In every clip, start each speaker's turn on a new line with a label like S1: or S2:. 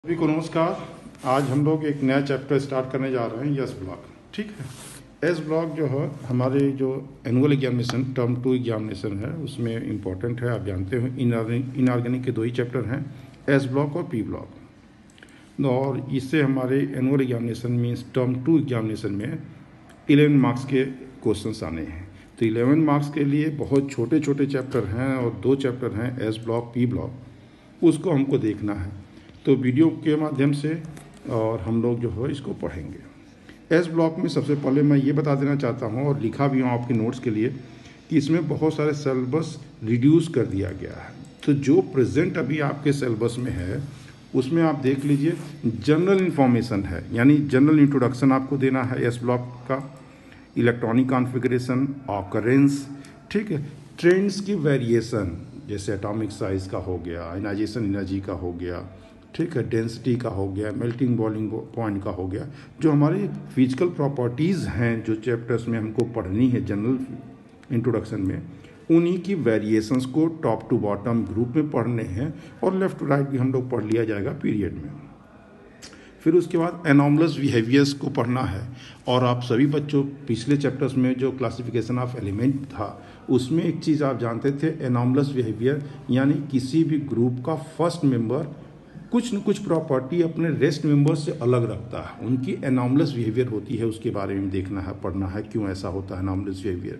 S1: सभी को नमस्कार। आज हम लोग एक नया चैप्टर स्टार्ट करने जा रहे हैं एस ब्लॉक। ठीक है, एस ब्लॉक जो है हमारे जो एनुअल एग्जामिनेशन टर्म 2 एग्जामिनेशन है उसमें इम्पॉर्टेंट है। आप जानते हो इनऑर्गेनिक के दो ही चैप्टर हैं, एस ब्लॉक और पी ब्लॉक। और इससे हमारे annual examination means term 2 examination में 11 मार्क्स के क्वेश्चंस आने हैं। तो 11 मार्क्स के लिए बहुत छोटे छोटे चैप्टर हैं और दो चैप्टर हैं एस ब्लॉक पी ब्लॉक, उसको हमको देखना है। तो वीडियो के माध्यम से और हम लोग जो है इसको पढ़ेंगे। एस ब्लॉक में सबसे पहले मैं ये बता देना चाहता हूँ और लिखा भी हूँ आपके नोट्स के लिए कि इसमें बहुत सारे सिलेबस रिड्यूस कर दिया गया है। तो जो प्रेजेंट अभी आपके सिलेबस में है उसमें आप देख लीजिए, जनरल इन्फॉर्मेशन है, यानी जनरल इंट्रोडक्शन आपको देना है एस ब्लॉक का, इलेक्ट्रॉनिक कॉन्फ़िगरेशन, ऑकरेंस, ठीक है, ट्रेंड्स की वेरिएशन जैसे एटॉमिक साइज का हो गया, आयनाइजेशन एनर्जी का हो गया, ठीक है, डेंसिटी का हो गया, मेल्टिंग बॉइलिंग पॉइंट का हो गया, जो हमारी फिजिकल प्रॉपर्टीज़ हैं जो चैप्टर्स में हमको पढ़नी है जनरल इंट्रोडक्शन में, उन्हीं की वेरिएशंस को टॉप टू बॉटम ग्रुप में पढ़ने हैं और लेफ्ट टू राइट भी हम लोग पढ़ लिया जाएगा पीरियड में। फिर उसके बाद एनॉमलस बिहेवियर्स को पढ़ना है। और आप सभी बच्चों पिछले चैप्टर्स में जो क्लासिफिकेशन ऑफ एलिमेंट था उसमें एक चीज़ आप जानते थे, एनॉमलस बिहेवियर यानी किसी भी ग्रुप का फर्स्ट मेंबर कुछ न कुछ प्रॉपर्टी अपने रेस्ट मेंबर से अलग रखता है, उनकी एनॉमलस बिहेवियर होती है, उसके बारे में देखना है, पढ़ना है क्यों ऐसा होता है एनॉमलस बिहेवियर।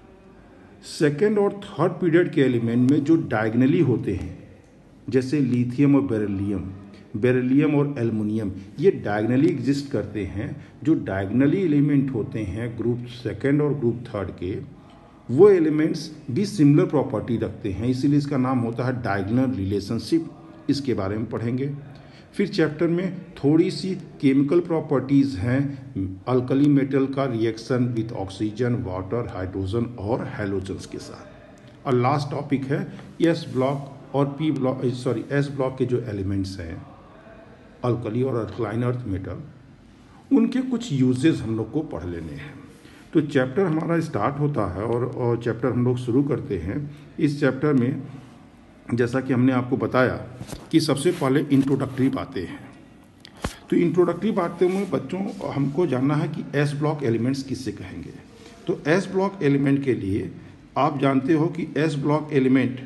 S1: सेकेंड और थर्ड पीरियड के एलिमेंट में जो डायगनली होते हैं जैसे लिथियम और बेरिलियम और एल्युमिनियम, ये डायगनली एग्जिस्ट करते हैं। जो डायगनली एलिमेंट होते हैं ग्रुप सेकेंड और ग्रुप थर्ड के, वो एलिमेंट्स भी सिमिलर प्रॉपर्टी रखते हैं, इसीलिए इसका नाम होता है डायगोनल रिलेशनशिप। इसके बारे में पढ़ेंगे। फिर चैप्टर में थोड़ी सी केमिकल प्रॉपर्टीज़ हैं, अल्कली मेटल का reaction with oxygen, water, hydrogen और हैलोजन्स के साथ। और लास्ट टॉपिक है एस ब्लॉक और P block, sorry S block के जो एलिमेंट्स हैं अल्कली और अल्कलाइन अर्थ मेटल, उनके कुछ यूजेस हम लोग को पढ़ लेने हैं। तो चैप्टर हमारा स्टार्ट होता है और चैप्टर हम लोग शुरू करते हैं। इस चैप्टर में जैसा कि हमने आपको बताया कि सबसे पहले इंट्रोडक्टरी बातें हैं। तो इंट्रोडक्टरी बातें में बच्चों हमको जानना है कि एस ब्लॉक एलिमेंट्स किससे कहेंगे। तो एस ब्लॉक एलिमेंट के लिए आप जानते हो कि एस ब्लॉक एलिमेंट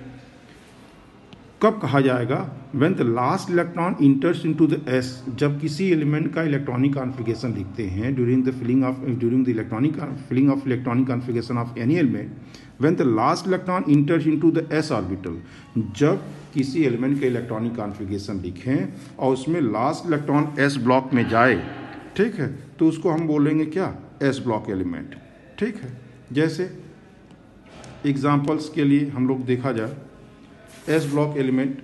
S1: कब कहा जाएगा, when the last electron enters into the S, जब किसी एलिमेंट का इलेक्ट्रॉनिक कॉन्फ़िगरेशन लिखते हैं during the electronic filling of electronic configuration of any element, when the last electron enters into the S orbital, जब किसी एलिमेंट का electronic configuration लिखें और उसमें लास्ट इलेक्ट्रॉन एस ब्लॉक में जाए, ठीक है, तो उसको हम बोलेंगे क्या, एस ब्लॉक एलिमेंट। ठीक है, जैसे एग्जाम्पल्स के लिए हम लोग देखा जाए एस ब्लॉक एलिमेंट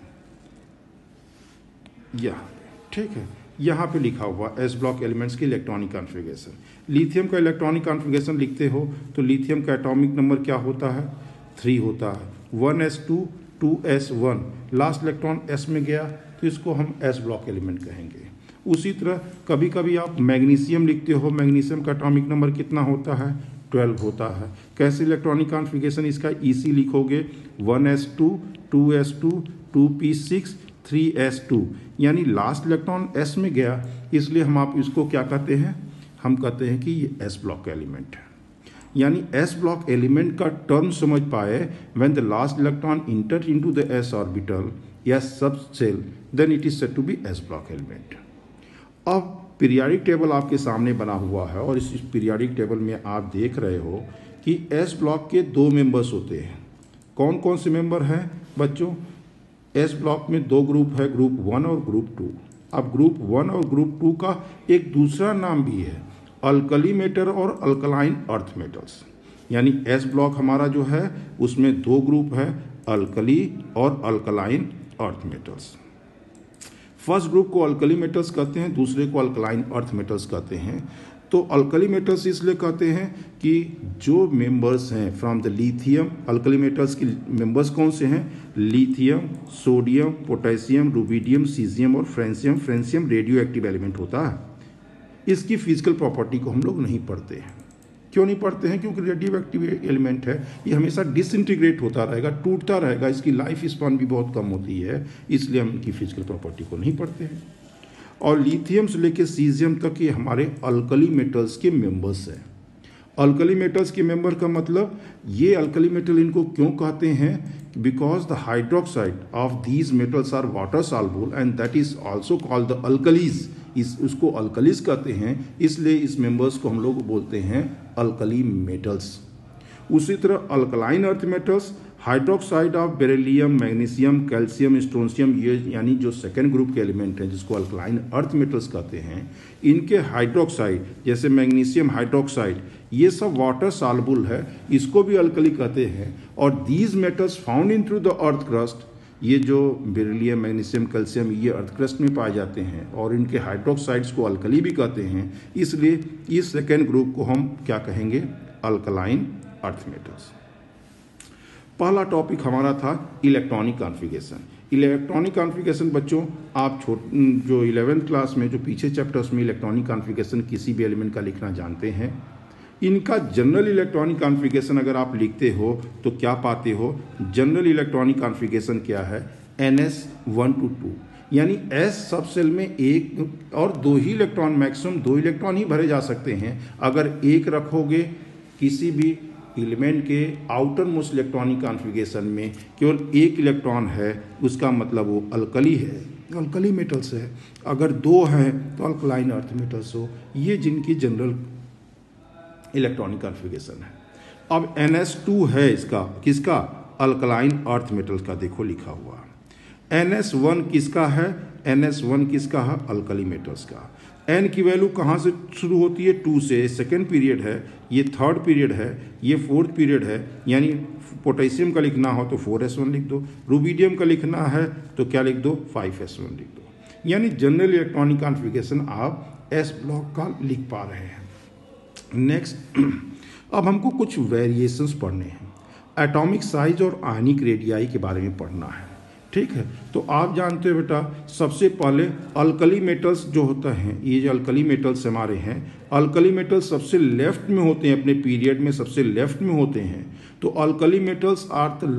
S1: यहाँ, ठीक है, यहाँ पे लिखा हुआ एस ब्लॉक एलिमेंट्स की इलेक्ट्रॉनिक कॉन्फ़िगरेशन। लिथियम का इलेक्ट्रॉनिक कॉन्फ़िगरेशन लिखते हो तो लिथियम का एटॉमिक नंबर क्या होता है, 3 होता है, 1s2 2s1, last electron s में गया तो इसको हम एस ब्लॉक एलिमेंट कहेंगे। उसी तरह कभी कभी आप मैग्नीशियम लिखते हो, मैग्नीशियम का एटॉमिक नंबर कितना होता है, 12 होता है। कैसे इलेक्ट्रॉनिक कॉन्फ़िगरेशन इसका EC लिखोगे, 1s2 2s2 2p6 3s2, यानी लास्ट इलेक्ट्रॉन s में गया, इसलिए हम आप इसको क्या कहते हैं, हम कहते हैं कि ये एस ब्लॉक एलिमेंट है। यानी एस ब्लॉक एलिमेंट का टर्म समझ पाए, when the last electron enter into the S orbital या subshell, then it is said to be S block element. अब पीरियाडिक टेबल आपके सामने बना हुआ है और इस पीरियाडिक टेबल में आप देख रहे हो कि एस ब्लॉक के 2 मेंबर्स होते हैं। कौन कौन से मेंबर हैं बच्चों, एस ब्लॉक में 2 ग्रुप है, ग्रुप 1 और ग्रुप 2। अब ग्रुप 1 और ग्रुप 2 का एक दूसरा नाम भी है, अल्कली मेटल और अल्कलाइन अर्थ मेटल्स। यानी एस ब्लॉक हमारा जो है उसमें 2 ग्रुप है, अल्कली और alkaline earth metals. First group को अल्कली मेटल्स कहते हैं, दूसरे को अल्कलाइन अर्थ मेटल्स कहते हैं। तो अल्कली मेटल्स इसलिए कहते हैं कि जो मेंबर्स हैं from the lithium, alkali metals के मेंबर्स कौन से हैं, lithium, sodium, potassium, rubidium, caesium और francium. Francium radioactive element होता है, इसकी फिजिकल प्रॉपर्टी को हम लोग नहीं पढ़ते हैं, क्यों नहीं पढ़ते हैं? क्योंकि रेडियो एक्टिव एलिमेंट है, ये हमेशा डिसइंटीग्रेट होता रहेगा, टूटता रहेगा, इसकी लाइफ स्पान भी बहुत कम होती है, इसलिए हम इनकी फिजिकल प्रॉपर्टी को नहीं पढ़ते हैं। और लिथियम से लेकर सीजियम तक ये हमारे अल्कली मेटल्स के मेंबर्स हैं। अल्कली मेटल्स के मेंबर का मतलब, ये अल्कली मेटल इनको क्यों कहते हैं? Because the hydroxide of these metals are water soluble and that is also called the alkalis. उसको अल्कलीज कहते हैं, इसलिए इस मेंबर्स को हम लोग बोलते हैं अल्कली मेटल्स। उसी तरह alkaline earth metals, hydroxide of beryllium, magnesium, calcium, strontium, ये यानी जो सेकेंड ग्रुप के एलिमेंट हैं जिसको अल्कलाइन अर्थ मेटल्स कहते हैं, इनके हाइड्रोक्साइड जैसे मैग्नीशियम हाइड्रोक्साइड, ये सब वाटर सॉल्युबल है, इसको भी अल्कली कहते हैं। और these metals found in through the earth crust, ये जो बेरिलियम, मैग्नीशियम, कैल्शियम, ये अर्थ क्रस्ट में पाए जाते हैं और इनके हाइड्रोक्साइड्स को अल्कली भी कहते हैं, इसलिए इस सेकेंड ग्रुप को हम क्या कहेंगे? Alkaline earth metals. पहला टॉपिक हमारा था इलेक्ट्रॉनिक कॉन्फ़िगरेशन। इलेक्ट्रॉनिक कॉन्फ़िगरेशन बच्चों, आप जो 11th क्लास में जो पीछे चैप्टर्स में इलेक्ट्रॉनिक कॉन्फ़िगरेशन किसी भी एलिमेंट का लिखना जानते हैं, इनका जनरल इलेक्ट्रॉनिक कॉन्फ़िगरेशन अगर आप लिखते हो तो क्या पाते हो? जनरल इलेक्ट्रॉनिक कॉन्फ़िगरेशन क्या है? NS1 to 2, यानी S सब सेल में एक और दो ही इलेक्ट्रॉन, मैक्सिमम 2 इलेक्ट्रॉन ही भरे जा सकते हैं। अगर एक रखोगे किसी भी एलिमेंट के आउटर मोस्ट इलेक्ट्रॉनिक कॉन्फ़िगरेशन में केवल एक इलेक्ट्रॉन है, उसका मतलब वो अल्कली है, अल्कली मेटल्स है। अगर 2 हैं तो अल्कलाइन अर्थ मेटल्स हो। ये जिनकी जनरल इलेक्ट्रॉनिक कॉन्फ़िगरेशन है। अब NS2 है इसका, किसका? अल्कलाइन अर्थ मेटल्स का, देखो लिखा हुआ। NS1 किसका है? NS1 किसका है? अल्कली मेटल्स का। N की वैल्यू कहाँ से शुरू होती है? 2 से। सेकेंड पीरियड है, ये थर्ड पीरियड है, ये फोर्थ पीरियड है। यानी पोटेशियम का लिखना हो तो 4s1 लिख दो, रुबीडियम का लिखना है तो क्या लिख दो? 5s1 लिख दो। यानी जनरल इलेक्ट्रॉनिक कॉन्फ़िगरेशन आप S ब्लॉक का लिख पा रहे हैं। नेक्स्ट, अब हमको कुछ वेरिएशंस पढ़ने हैं। एटॉमिक साइज और आयनिक रेडियाई के बारे में पढ़ना है, ठीक है? तो आप जानते हो बेटा, सबसे पहले अल्कली मेटल्स जो होता है, ये जो अल्कली मेटल्स हमारे हैं, अल्कली मेटल्स सबसे लेफ्ट में होते हैं, अपने पीरियड में सबसे लेफ्ट में होते हैं। तो alkali metals are the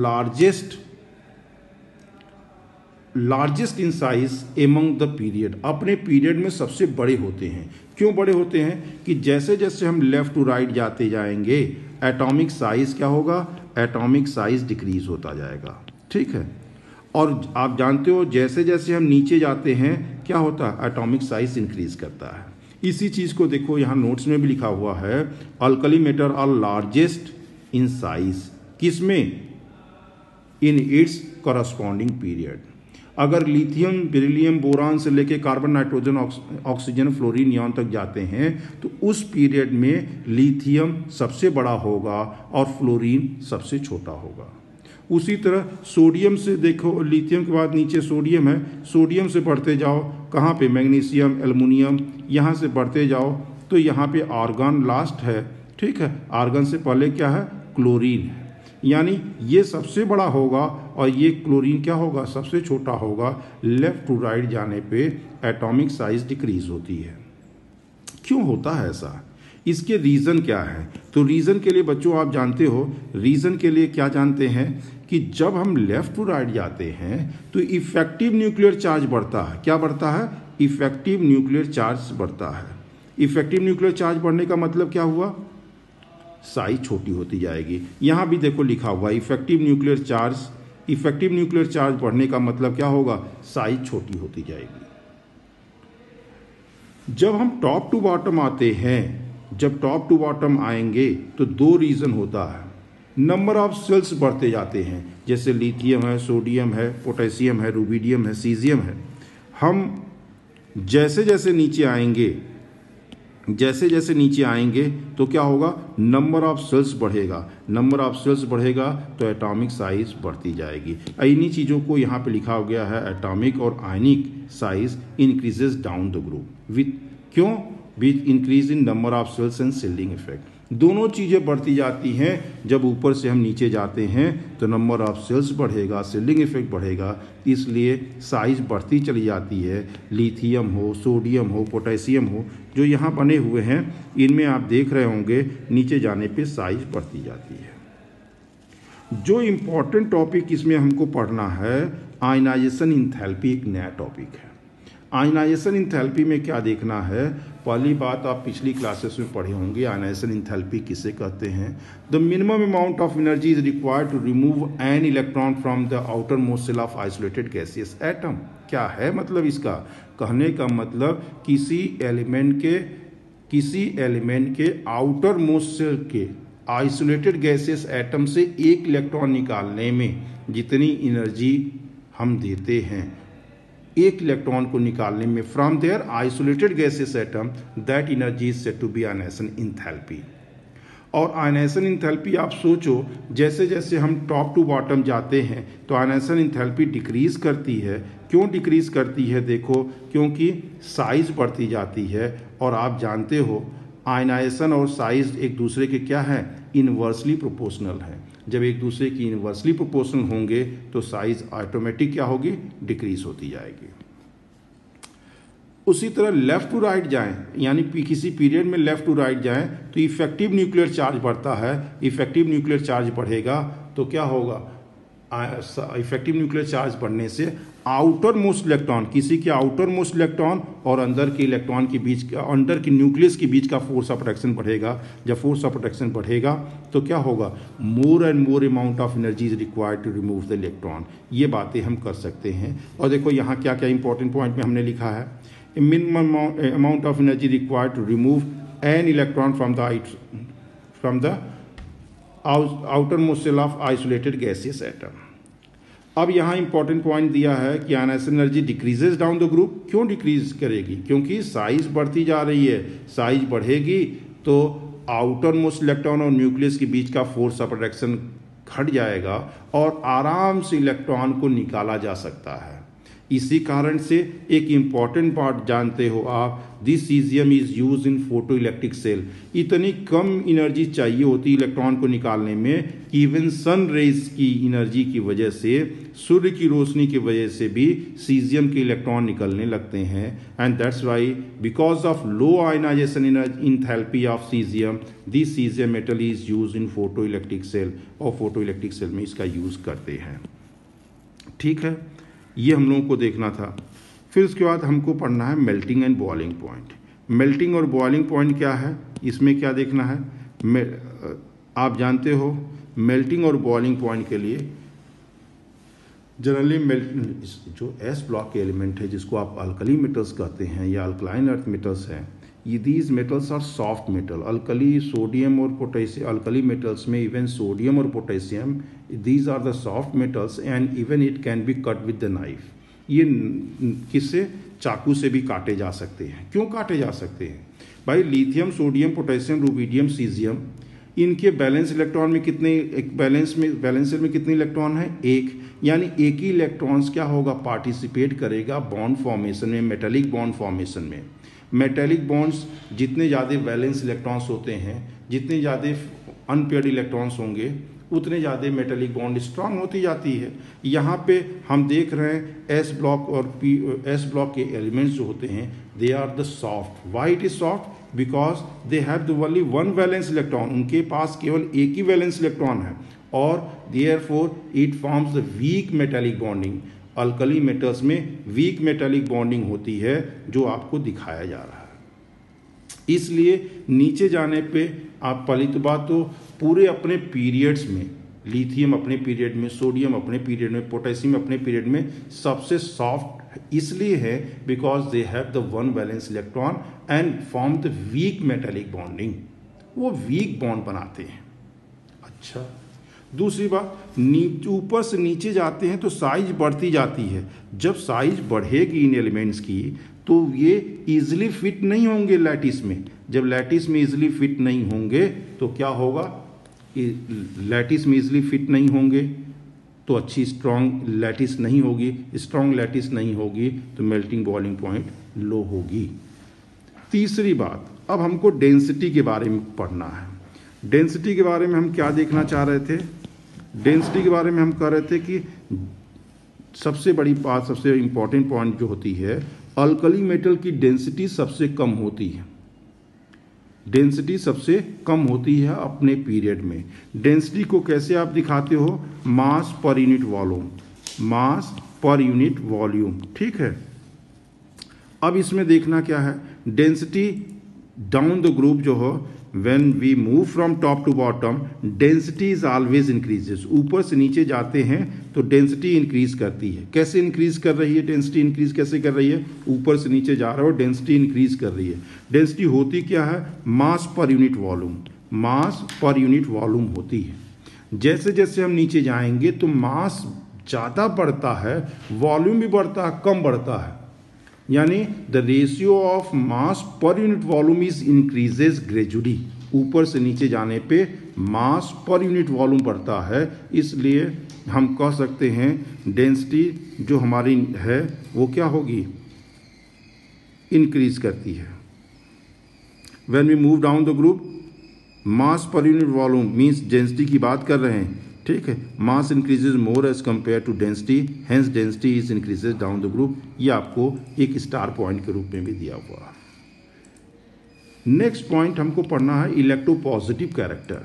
S1: largest in size among the period, अपने पीरियड में सबसे बड़े होते हैं। क्यों बड़े होते हैं? कि जैसे जैसे हम लेफ्ट टू राइट जाते जाएंगे, एटॉमिक साइज क्या होगा? एटॉमिक साइज डिक्रीज होता जाएगा, ठीक है? और आप जानते हो जैसे जैसे हम नीचे जाते हैं क्या होता है? एटॉमिक साइज इंक्रीज करता है। इसी चीज़ को देखो यहाँ नोट्स में भी लिखा हुआ है, alkali metal are largest in size, किसमें? In its corresponding period. अगर लिथियम, बेरिलियम, बोरान से लेके carbon, nitrogen, oxygen, fluorine, neon तक जाते हैं तो उस पीरियड में लिथियम सबसे बड़ा होगा और फ्लोरीन सबसे छोटा होगा। उसी तरह सोडियम से देखो, लिथियम के बाद नीचे सोडियम है, सोडियम से बढ़ते जाओ कहाँ पे? मैग्नीशियम, एल्युमिनियम, यहाँ से बढ़ते जाओ तो यहाँ पे आर्गन लास्ट है, ठीक है? आर्गन से पहले क्या है? क्लोरीन है। यानी ये सबसे बड़ा होगा और ये क्लोरीन क्या होगा? सबसे छोटा होगा। लेफ्ट टू राइट जाने पे एटॉमिक साइज डिक्रीज होती है। क्यों होता है ऐसा? इसके रीज़न क्या है? तो रीज़न के लिए बच्चों आप जानते हो, रीज़न के लिए क्या जानते हैं कि जब हम लेफ्ट टू राइट जाते हैं तो इफेक्टिव न्यूक्लियर चार्ज बढ़ता है। क्या बढ़ता है? इफेक्टिव न्यूक्लियर चार्ज बढ़ता है। इफेक्टिव न्यूक्लियर चार्ज बढ़ने का मतलब क्या हुआ? साइज छोटी होती जाएगी। यहाँ भी देखो लिखा हुआ effective nuclear charge, effective nuclear charge बढ़ने का मतलब क्या होगा? साइज छोटी होती जाएगी। जब हम टॉप टू बॉटम आते हैं, जब टॉप टू बॉटम आएंगे तो 2 रीज़न होता है। नंबर ऑफ सेल्स बढ़ते जाते हैं, जैसे लिथियम है, सोडियम है, पोटेशियम है, रुबीडियम है, सीजियम है। हम जैसे जैसे नीचे आएंगे, जैसे जैसे नीचे आएंगे तो क्या होगा? नंबर ऑफ सेल्स बढ़ेगा। नंबर ऑफ सेल्स बढ़ेगा तो एटॉमिक साइज बढ़ती जाएगी। इन्हीं चीज़ों को यहाँ पे लिखा हो गया है, एटॉमिक और ionic size increases down the group with, क्यों? With increase in number of shells and shielding effect. दोनों चीज़ें बढ़ती जाती हैं। जब ऊपर से हम नीचे जाते हैं तो नंबर ऑफ सेल्स बढ़ेगा, सेलिंग इफेक्ट बढ़ेगा, इसलिए साइज बढ़ती चली जाती है। लिथियम हो, सोडियम हो, पोटेशियम हो, जो यहाँ बने हुए हैं, इनमें आप देख रहे होंगे नीचे जाने पे साइज बढ़ती जाती है। जो इम्पोर्टेंट टॉपिक इसमें हमको पढ़ना है, आयनाइजेशन इंथैल्पी एक नया टॉपिक है। आयनाइजेशन इंथैल्पी में क्या देखना है? पहली बात आप पिछली क्लासेस में पढ़े होंगे, आयनाइजेशन इंथैल्पी किसे कहते हैं। The minimum amount of energy is required to remove an electron from the outermost shell of isolated gaseous atom. क्या है मतलब इसका? कहने का मतलब किसी एलिमेंट के आउटर मोस्ट सेल के आइसोलेटेड गैसियस एटम से एक इलेक्ट्रॉन निकालने में जितनी एनर्जी हम देते हैं, एक इलेक्ट्रॉन को निकालने में from their isolated gaseous atom, that energy is said to be ionisation enthalpy. और आयनाइजेशन इंथैल्पी आप सोचो, जैसे जैसे हम टॉप टू बॉटम जाते हैं तो आयनाइजेशन इंथैल्पी डिक्रीज करती है। क्यों डिक्रीज करती है? देखो, क्योंकि साइज बढ़ती जाती है, और आप जानते हो आयनाइजेशन और साइज एक दूसरे के क्या है? इनवर्सली प्रोपोर्शनल है। जब एक दूसरे की इनवर्सली प्रोपोर्शनल होंगे तो साइज ऑटोमेटिक क्या होगी? डिक्रीज होती जाएगी। उसी तरह लेफ्ट टू राइट जाएं, यानी किसी पीरियड में लेफ्ट टू राइट जाएं तो इफेक्टिव न्यूक्लियर चार्ज बढ़ता है। इफेक्टिव न्यूक्लियर चार्ज बढ़ेगा तो क्या होगा? इफेक्टिव न्यूक्लियर चार्ज बढ़ने से आउटर मोस्ट इलेक्ट्रॉन, किसी के आउटर मोस्ट इलेक्ट्रॉन और अंदर के इलेक्ट्रॉन के बीच, अंदर के न्यूक्लियस के बीच का फोर्स ऑफ अट्रैक्शन बढ़ेगा। जब फोर्स ऑफ अट्रैक्शन बढ़ेगा तो क्या होगा? More and more amount of energy is required to remove the electron. ये बातें हम कर सकते हैं। और देखो यहाँ क्या क्या इंपॉर्टेंट पॉइंट में हमने लिखा है, minimum amount of energy required to remove an electron from the outermost shell of isolated gaseous atom. अब यहाँ इंपॉर्टेंट पॉइंट दिया है कि ionisation energy decreases down the group. क्यों डिक्रीज करेगी? क्योंकि साइज बढ़ती जा रही है। साइज बढ़ेगी तो आउटर मोस्ट इलेक्ट्रॉन और न्यूक्लियस के बीच का फोर्स ऑफ अट्रैक्शन घट जाएगा और आराम से इलेक्ट्रॉन को निकाला जा सकता है। इसी कारण से एक इम्पॉर्टेंट पार्ट जानते हो आप, this caesium is use in photo electric cell. इतनी कम एनर्जी चाहिए होती इलेक्ट्रॉन को निकालने में कि इवन सन रेज की एनर्जी की वजह से, सूर्य की रोशनी की वजह से भी सीजियम के इलेक्ट्रॉन निकलने लगते हैं। And that's why because of low ionisation enthalpy of caesium, this caesium metal is use in photo electric cell, और फोटो इलेक्ट्रिक सेल में इसका यूज करते हैं। ठीक है, ये हम लोगों को देखना था। फिर उसके बाद हमको पढ़ना है melting and boiling point. Melting और बॉइलिंग पॉइंट क्या है, इसमें क्या देखना है? आप जानते हो मेल्टिंग और बॉइलिंग पॉइंट के लिए जनरली जो एस ब्लॉक के एलिमेंट है, जिसको आप अल्कली मेटल्स कहते हैं या अल्कलाइन अर्थ मेटल्स हैं, ये these metals are soft metal. Alkali sodium और पोटेशियम, अल्कली मेटल्स में इवन सोडियम और potassium, these are the soft metals and even it can be cut with the knife. ये किससे? चाकू से भी काटे जा सकते हैं। क्यों काटे जा सकते हैं भाई? Lithium, sodium, potassium, rubidium, caesium, इनके बैलेंस इलेक्ट्रॉन में कितने, एक बैलेंसर में कितने इलेक्ट्रॉन है? एक। यानी एक ही इलेक्ट्रॉन्स क्या होगा? पार्टिसिपेट करेगा बॉन्ड फॉर्मेशन में, मेटेलिक बॉन्ड फॉर्मेशन में। मेटेलिक बॉन्ड्स जितने ज़्यादा वैलेंस इलेक्ट्रॉन्स होते हैं, जितने ज़्यादा अनपेयर्ड इलेक्ट्रॉन्स होंगे, उतने ज़्यादा मेटेलिक बॉन्ड स्ट्रांग होती जाती है। यहाँ पे हम देख रहे हैं एस ब्लॉक और एस ब्लॉक के एलिमेंट्स जो होते हैं, they are the soft. Why it is soft? Because they have the only one valence electron. उनके पास केवल एक ही वैलेंस इलेक्ट्रॉन है, और therefore it forms the weak metallic bonding. अल्कली मेटल्स में वीक मेटेलिक बॉन्डिंग होती है, जो आपको दिखाया जा रहा है। इसलिए नीचे जाने पे आप पहली तो बात तो पूरे अपने पीरियड्स में, लिथियम अपने पीरियड में, सोडियम अपने पीरियड में, पोटेशियम अपने पीरियड में सबसे सॉफ्ट इसलिए है because they have the one valence electron and form the weak metallic bonding. वो वीक बॉन्ड बनाते हैं। अच्छा, दूसरी बात, ऊपर से नीचे जाते हैं तो साइज बढ़ती जाती है। जब साइज बढ़ेगी इन एलिमेंट्स की तो ये इजीली फिट नहीं होंगे लैटिस में। जब लैटिस में इजीली फिट नहीं होंगे तो क्या होगा? लैटिस में इजीली फिट नहीं होंगे तो अच्छी स्ट्रॉन्ग लैटिस नहीं होगी। स्ट्रॉन्ग लैटिस नहीं होगी तो मेल्टिंग बॉइलिंग पॉइंट लो होगी। तीसरी बात, अब हमको डेंसिटी के बारे में पढ़ना है। डेंसिटी के बारे में हम क्या देखना चाह रहे थे? डेंसिटी के बारे में हम कह रहे थे कि सबसे बड़ी बात, सबसे इंपॉर्टेंट पॉइंट जो होती है, अल्कली मेटल की डेंसिटी सबसे कम होती है। डेंसिटी सबसे कम होती है अपने पीरियड में। डेंसिटी को कैसे आप दिखाते हो? मास पर यूनिट वॉल्यूम, मास पर यूनिट वॉल्यूम, ठीक है। अब इसमें देखना क्या है, डेंसिटी डाउन द ग्रुप जो हो, when we move from top to bottom density is always increases. ऊपर से नीचे जाते हैं तो डेंसिटी इंक्रीज करती है। कैसे इंक्रीज कर रही है? डेंसिटी इंक्रीज कैसे कर रही है? ऊपर से नीचे जा रहा हो, डेंसिटी इंक्रीज कर रही है। डेंसिटी होती क्या है? मास पर यूनिट वॉल्यूम, मास पर यूनिट वॉल्यूम होती है। जैसे जैसे हम नीचे जाएंगे तो मास ज़्यादा बढ़ता है, वॉल्यूम भी बढ़ता है, कम बढ़ता है। यानी the ratio of mass per unit volume is increases gradually. ऊपर से नीचे जाने पे मास पर यूनिट वॉल्यूम बढ़ता है, इसलिए हम कह सकते हैं डेंसिटी जो हमारी है वो क्या होगी? इंक्रीज करती है। When we move down the group, mass per unit volume means density की बात कर रहे हैं, ठीक है। Mass increases more as compare to density, hence density is increases down the group. ये आपको एक स्टार पॉइंट के रूप में भी दिया हुआ है। नेक्स्ट पॉइंट हमको पढ़ना है इलेक्ट्रोपॉजिटिव कैरेक्टर।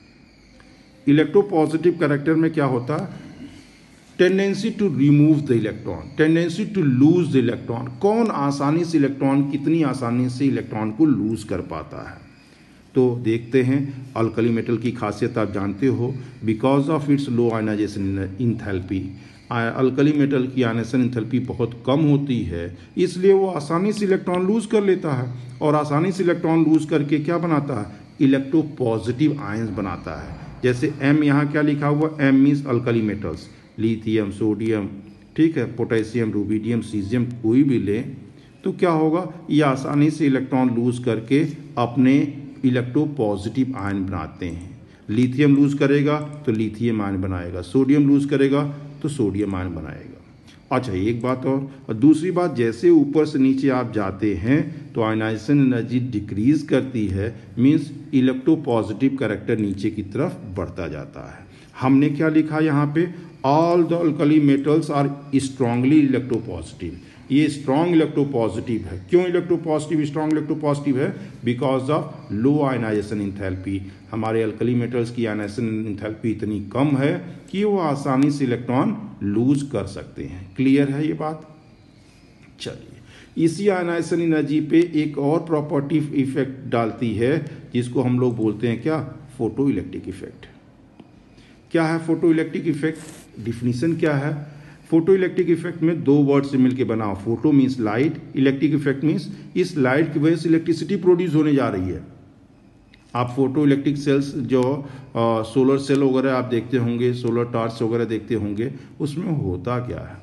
S1: इलेक्ट्रोपॉजिटिव कैरेक्टर में क्या होता है? Tendency to remove the electron, tendency to lose the electron. कौन आसानी से इलेक्ट्रॉन, कितनी आसानी से इलेक्ट्रॉन को लूज कर पाता है? तो देखते हैं, अल्कली मेटल की खासियत आप जानते हो, because of its low ionisation enthalpy. Alkali metal की आयनाइजेशन इंथैल्पी बहुत कम होती है, इसलिए वो आसानी से इलेक्ट्रॉन लूज कर लेता है। और आसानी से इलेक्ट्रॉन लूज करके क्या बनाता है? इलेक्ट्रोपॉजिटिव आयंस बनाता है। जैसे एम, यहाँ क्या लिखा हुआ? M means alkali metals, lithium, sodium, ठीक है, पोटेशियम, रुबिडियम, सीजियम, कोई भी ले तो क्या होगा? ये आसानी से इलेक्ट्रॉन लूज करके अपने इलेक्ट्रोपॉजिटिव आयन बनाते हैं। लिथियम लूज करेगा तो लिथियम आयन बनाएगा, सोडियम लूज करेगा तो सोडियम आयन बनाएगा। अच्छा, एक बात और दूसरी बात, जैसे ऊपर से नीचे आप जाते हैं तो आयनाइजेशन एनर्जी डिक्रीज करती है, मीन्स इलेक्ट्रोपॉजिटिव कैरेक्टर नीचे की तरफ बढ़ता जाता है। हमने क्या लिखा यहाँ पे? All the alkali metals are strongly electropositive. ये स्ट्रॉन्ग इलेक्ट्रोपॉजिटिव है। क्यों इलेक्ट्रोपॉजिटिव, स्ट्रॉन्ग इलेक्ट्रोपॉजिटिव है? Because of low ionisation enthalpy. हमारे अल्कली मेटल्स की आयनाइजेशन इंथैल्पी इतनी कम है कि वो आसानी से इलेक्ट्रॉन लूज कर सकते हैं। क्लियर है ये बात? चलिए, इसी आयनाइजेशन एनर्जी पे एक और प्रॉपर्टी इफेक्ट डालती है जिसको हम लोग बोलते हैं क्या? Photo electric effect. क्या है फोटो इलेक्ट्रिक इफेक्ट? डिफिनीशन क्या है? फोटो इलेक्ट्रिक इफेक्ट में दो वर्ड से मिलकर बना। Photo means light, electric effect means इस लाइट की वजह से इलेक्ट्रिसिटी प्रोड्यूस होने जा रही है। आप फोटो इलेक्ट्रिक सेल्स जो सोलर सेल वगैरह आप देखते होंगे, सोलर टॉर्च वगैरह देखते होंगे, उसमें होता क्या है?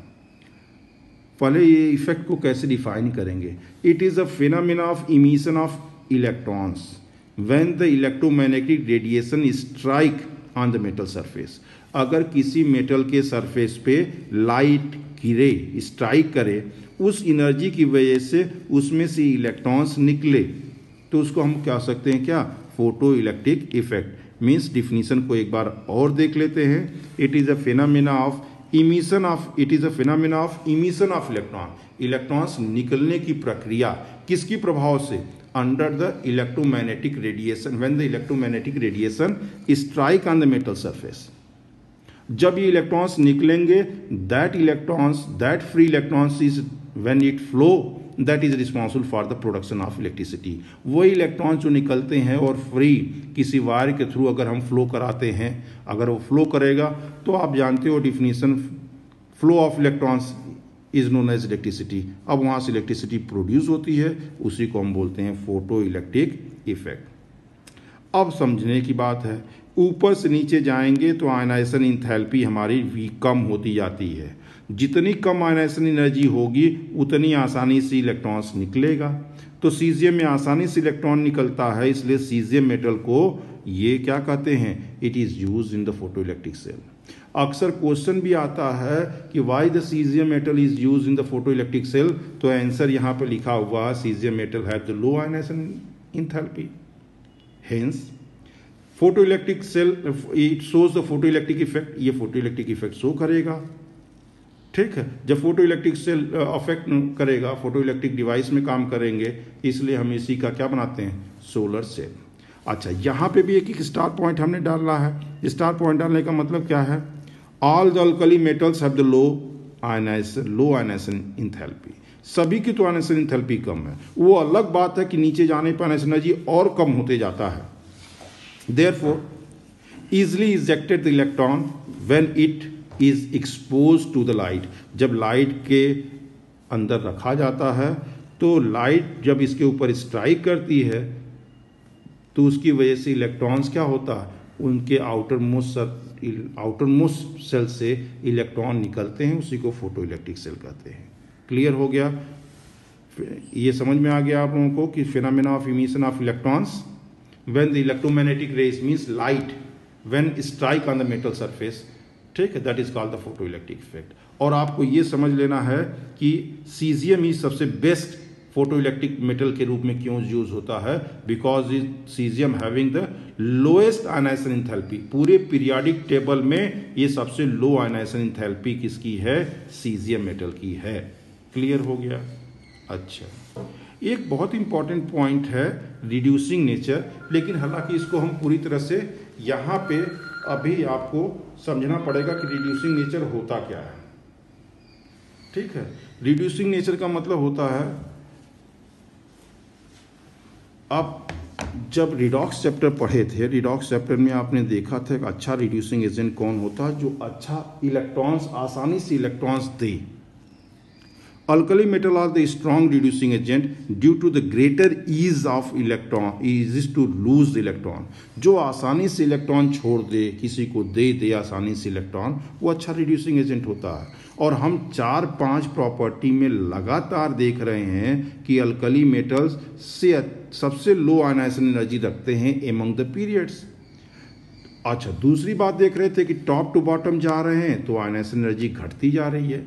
S1: पहले ये इफेक्ट को कैसे डिफाइन करेंगे? It is a phenomena of emission of electrons when the electromagnetic radiation strike on the metal surface. अगर किसी मेटल के सरफेस पे लाइट गिरे, स्ट्राइक करे, उस एनर्जी की वजह से उसमें से इलेक्ट्रॉन्स निकले, तो उसको हम क्या सकते हैं? क्या? Photo electric effect. Means definition को एक बार और देख लेते हैं। It is a phenomena of emission of, it is a phenomena of emission of electron. Electrons निकलने की प्रक्रिया किसकी प्रभाव से? Under the electromagnetic radiation, when the electromagnetic radiation strike on the metal surface. जब ये इलेक्ट्रॉन्स निकलेंगे, that free electrons is when it flow, that is responsible for the production of electricity. वही इलेक्ट्रॉन्स जो निकलते हैं और फ्री किसी wire के थ्रू अगर हम फ्लो कराते हैं, अगर वो फ्लो करेगा तो आप जानते हो definition, flow of electrons is known as electricity. अब वहाँ से इलेक्ट्रिसिटी प्रोड्यूस होती है, उसी को हम बोलते हैं फोटो इलेक्ट्रिक इफेक्ट। अब समझने की बात है, ऊपर से नीचे जाएंगे तो आयनाइजेशन इंथैल्पी हमारी भी कम होती जाती है। जितनी कम आयनाइजेशन एनर्जी होगी उतनी आसानी से इलेक्ट्रॉन्स निकलेगा। तो सीजियम में आसानी से इलेक्ट्रॉन निकलता है, इसलिए सीजियम मेटल को ये क्या कहते हैं? It is used in the photo electric cell. अक्सर क्वेश्चन भी आता है कि why the caesium metal is used in the photo electric cell, तो आंसर यहाँ पे लिखा हुआ, caesium metal have the low ionisation enthalpy, hence photo electric cell it shows the photo electric effect, ये फोटो इलेक्ट्रिक इफेक्ट शो करेगा। ठीक है, जब फोटो इलेक्ट्रिक सेल अफेक्ट करेगा, फोटो इलेक्ट्रिक डिवाइस में काम करेंगे, इसलिए हम इसी का क्या बनाते हैं, सोलर सेल। अच्छा, यहाँ पे भी एक स्टार पॉइंट हमने डालना है। स्टार पॉइंट डालने का मतलब क्या है, all the alkali metals have the low ionisation enthalpy, सभी की तो आयनाइजेशन इंथैल्पी कम है। वो अलग बात है कि नीचे जाने पर आयनाइजेशन एनर्जी और कम होते जाता है। Therefore, easily ejected the electron when it is exposed to the light, जब लाइट के अंदर रखा जाता है तो लाइट जब इसके ऊपर स्ट्राइक करती है तो उसकी वजह से इलेक्ट्रॉन्स क्या होता है, उनके आउटर मोस्ट सेल से इलेक्ट्रॉन निकलते हैं, उसी को फोटो इलेक्ट्रिक सेल कहते हैं। क्लियर हो गया, ये समझ में आ गया आप लोगों को कि phenomena of emission of electrons when the electromagnetic rays means light when strike on the metal surface, ठीक है, that is called the photoelectric effect। और आपको ये समझ लेना है कि सीजियम ही सबसे बेस्ट फोटो इलेक्ट्रिक मेटल के रूप में क्यों यूज होता है, because caesium having the lowest ionisation enthalpy, पूरे पीरियोडिक टेबल में ये सबसे लो आयनाइजेशन इंथैल्पी किसकी है, सीजियम मेटल की है। क्लियर हो गया। अच्छा, एक बहुत इंपॉर्टेंट पॉइंट है रिड्यूसिंग नेचर, लेकिन हालांकि इसको हम पूरी तरह से यहाँ पे अभी आपको समझना पड़ेगा कि रिड्यूसिंग नेचर होता क्या है। ठीक है, रिड्यूसिंग नेचर का मतलब होता है, आप जब रिडॉक्स चैप्टर पढ़े थे, रिडॉक्स चैप्टर में आपने देखा था कि अच्छा रिड्यूसिंग एजेंट कौन होता है, जो अच्छा इलेक्ट्रॉन्स, आसानी से इलेक्ट्रॉन्स दे। Alkali metal are the strong reducing agent due to the greater ease of electron, ease to lose the electron। जो आसानी से इलेक्ट्रॉन छोड़ दे, किसी को दे आसानी से इलेक्ट्रॉन, वो अच्छा रिड्यूसिंग एजेंट होता है। और हम 4-5 प्रॉपर्टी में लगातार देख रहे हैं कि अल्कली मेटल्स से सबसे लो आयनाइजेशन एनर्जी रखते हैं एमंग द पीरियड्स। अच्छा, दूसरी बात देख रहे थे कि टॉप टू बॉटम जा रहे हैं तो आयनाइजेशन एनर्जी घटती जा रही है,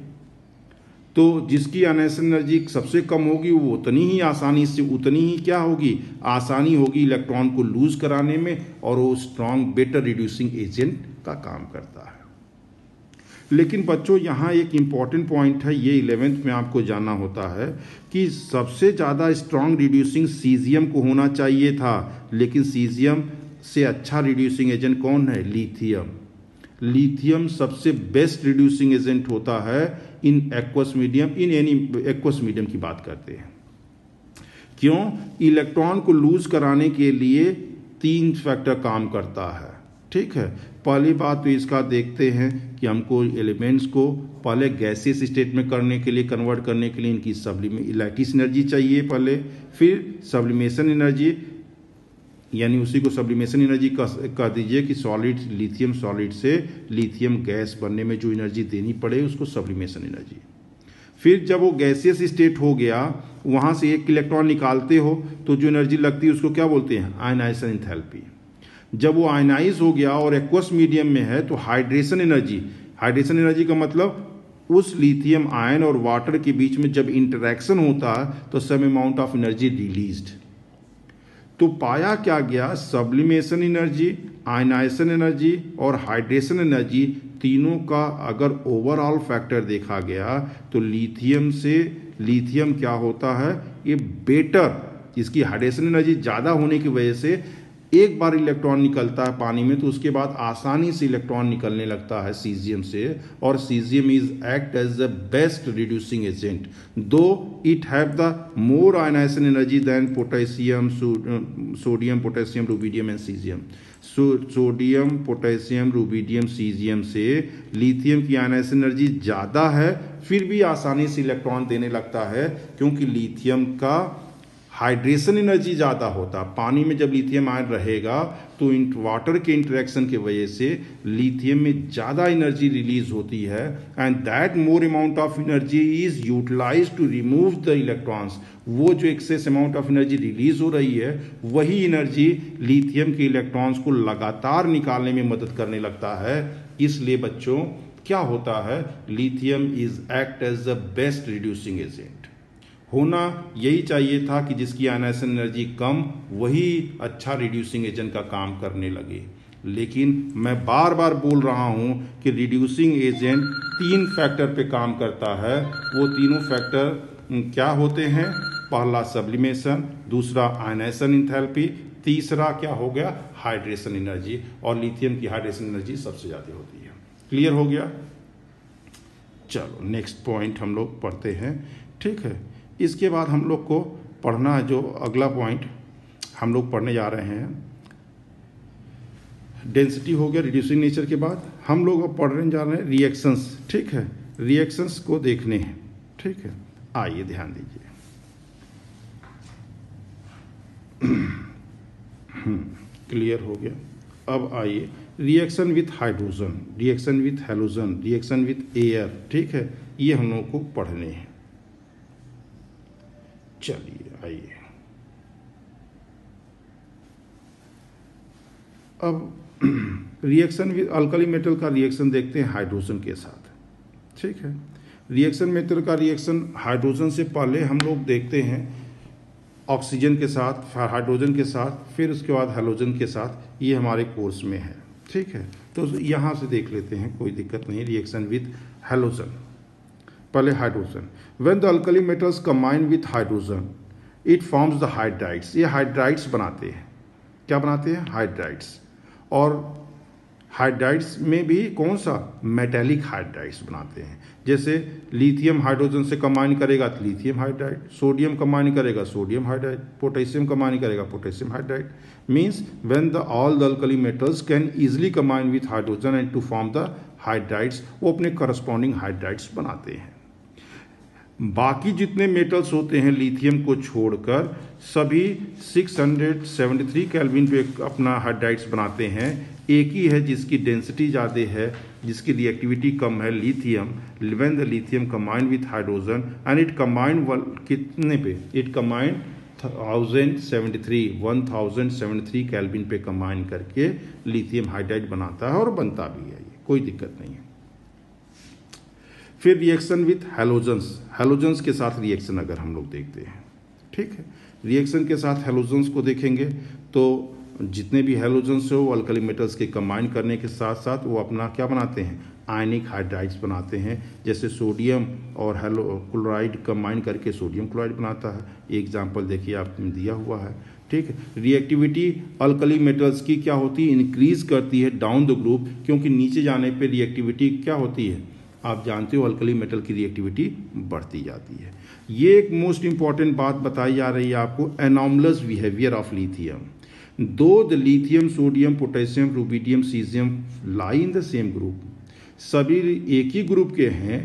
S1: तो जिसकी आयनाइजेशन एनर्जी सबसे कम होगी वो उतनी ही आसानी से, उतनी ही क्या होगी, आसानी होगी इलेक्ट्रॉन को लूज कराने में, और वो स्ट्रॉन्ग बेटर रिड्यूसिंग एजेंट का काम करता है। लेकिन बच्चों यहाँ एक इम्पॉर्टेंट पॉइंट है, ये 11th में आपको जानना होता है कि सबसे ज़्यादा स्ट्रॉन्ग रिड्यूसिंग सीजियम को होना चाहिए था, लेकिन सीजियम से अच्छा रिड्यूसिंग एजेंट कौन है, लिथियम। लिथियम सबसे बेस्ट रिड्यूसिंग एजेंट होता है in aqueous medium, in any aqueous medium की बात करते हैं। क्यों, इलेक्ट्रॉन को लूज कराने के लिए 3 फैक्टर काम करता है। ठीक है, पहली बात तो इसका देखते हैं कि हमको एलिमेंट्स को पहले गैसियस स्टेट में करने के लिए, कन्वर्ट करने के लिए इनकी लैटिस एनर्जी चाहिए पहले, फिर सब्लिमेशन एनर्जी, यानी उसी को सब्लिमेशन एनर्जी कह दीजिए कि सॉलिड, लिथियम सॉलिड से लिथियम गैस बनने में जो एनर्जी देनी पड़े उसको सब्लिमेशन एनर्जी। फिर जब वो गैसियस स्टेट हो गया, वहाँ से एक इलेक्ट्रॉन निकालते हो तो जो एनर्जी लगती है उसको क्या बोलते हैं, आयनाइजेशन इंथैल्पी। जब वो आयनाइज हो गया और एक्वस मीडियम में है तो हाइड्रेशन एनर्जी, हाइड्रेशन एनर्जी का मतलब उस लिथियम आयन और वाटर के बीच में जब इंटरेक्शन होता है तो some amount of energy released. तो पाया क्या गया, सब्लिमेशन एनर्जी, आयनाइजेशन एनर्जी और हाइड्रेशन एनर्जी तीनों का अगर ओवरऑल फैक्टर देखा गया तो लिथियम क्या होता है, ये बेटर, इसकी हाइड्रेशन एनर्जी ज़्यादा होने की वजह से एक बार इलेक्ट्रॉन निकलता है पानी में तो उसके बाद आसानी से इलेक्ट्रॉन निकलने लगता है सीजियम से, और caesium is act as the best reducing agent, though it have the more ionisation energy than potassium, sodium, potassium, rubidium and caesium. Sodium, potassium, rubidium, caesium से लिथियम की आयनाइजेशन एनर्जी ज़्यादा है, फिर भी आसानी से इलेक्ट्रॉन देने लगता है क्योंकि लिथियम का हाइड्रेशन एनर्जी ज़्यादा होता। पानी में जब लिथियम आयन रहेगा तो इन वाटर के इंटरेक्शन की वजह से लिथियम में ज़्यादा एनर्जी रिलीज होती है, and that more amount of energy is utilise to remove the electrons. वो जो excess amount of energy release हो रही है वही एनर्जी लिथियम के इलेक्ट्रॉन्स को लगातार निकालने में मदद करने लगता है। इसलिए बच्चों क्या होता है, lithium is act as the best reducing agent. होना यही चाहिए था कि जिसकी आयनाइजेशन एनर्जी कम वही अच्छा रिड्यूसिंग एजेंट का काम करने लगे। लेकिन मैं बार बार बोल रहा हूं कि रिड्यूसिंग एजेंट 3 फैक्टर पे काम करता है। वो तीनों फैक्टर क्या होते हैं? पहला सब्लिमेशन, दूसरा आयनाइजेशन इंथैल्पी, तीसरा क्या हो गया? Hydration energy. और लिथियम की हाइड्रेशन एनर्जी सबसे ज़्यादा होती है। क्लियर हो गया? चलो नेक्स्ट पॉइंट हम लोग पढ़ते हैं। ठीक है, इसके बाद हम लोग को पढ़ना है जो अगला पॉइंट हम लोग पढ़ने जा रहे हैं, डेंसिटी हो गया रिड्यूसिंग नेचर के बाद हम लोग अब पढ़ने जा रहे हैं रिएक्शंस। ठीक है, रिएक्शंस को देखने हैं। ठीक है, आइए ध्यान दीजिए। क्लियर हो गया। अब आइए reaction with hydrogen, reaction with halogen, reaction with air. ठीक है, ये हम लोग को पढ़ने हैं। चलिए आइए अब रिएक्शन विद अल्कली मेटल का रिएक्शन देखते हैं हाइड्रोजन के साथ। ठीक है, रिएक्शन मेटल का रिएक्शन हाइड्रोजन से पहले हम लोग देखते हैं ऑक्सीजन के साथ, हाइड्रोजन के साथ, फिर उसके बाद हैलोजन के साथ। ये हमारे कोर्स में है। ठीक है, तो यहाँ से देख लेते हैं, कोई दिक्कत नहीं। रिएक्शन विथ हैलोजन, पहले hydrogen. When the alkali metals combine with hydrogen it forms the hydrides. ये हाइड्राइड्स बनाते हैं। क्या बनाते हैं? हाइड्राइड्स। और हाइड्राइड्स में भी कौन सा? मेटेलिक हाइड्राइड्स बनाते हैं। जैसे लिथियम हाइड्रोजन से कंबाइन करेगा तो लिथियम हाइड्राइड, सोडियम कंबाइन करेगा सोडियम हाइड्राइड, पोटेशियम कंबाइन करेगा potassium hydride. Means when the all the alkali metals can easily combine with hydrogen and to form the hydrides, वो अपने करस्पॉन्डिंग हाइड्राइड्स बनाते हैं। बाकी जितने मेटल्स होते हैं लिथियम को छोड़कर सभी 673 केल्विन पे अपना हाइड्राइड्स बनाते हैं। एक ही है जिसकी डेंसिटी ज़्यादा है, जिसकी रिएक्टिविटी कम है, lithium. When the lithium combine with hydrogen and it combine कितने पे? इट कंबाइन 1073 केल्विन पे कंबाइन करके लिथियम हाइड्राइड बनाता है और बनता भी है। ये कोई दिक्कत नहीं है। फिर रिएक्शन विथ हैलोजन्स, हैलोजन्स के साथ रिएक्शन अगर हम लोग देखते हैं। ठीक है, रिएक्शन के साथ हैलोजन्स को देखेंगे तो जितने भी हैलोजन्स हो वो अल्कली मेटल्स के कंबाइन करने के साथ साथ वो अपना क्या बनाते हैं? आयनिक हाइड्राइड्स बनाते हैं। जैसे सोडियम और क्लोराइड कंबाइन करके सोडियम क्लोराइड बनाता है। एग्जाम्पल देखिए आपने दिया हुआ है। ठीक है, रिएक्टिविटी अल्कली मेटल्स की क्या होती है? इंक्रीज करती है डाउन द ग्रुप, क्योंकि नीचे जाने पे रिएक्टिविटी क्या होती है? आप जानते हो अल्कली मेटल की रिएक्टिविटी बढ़ती जाती है। ये एक मोस्ट इंपॉर्टेंट बात बताई जा रही है आपको, anomalous behaviour of lithium. Though the lithium, sodium, potassium, rubidium, caesium lie in the same group, सभी एक ही ग्रुप के हैं,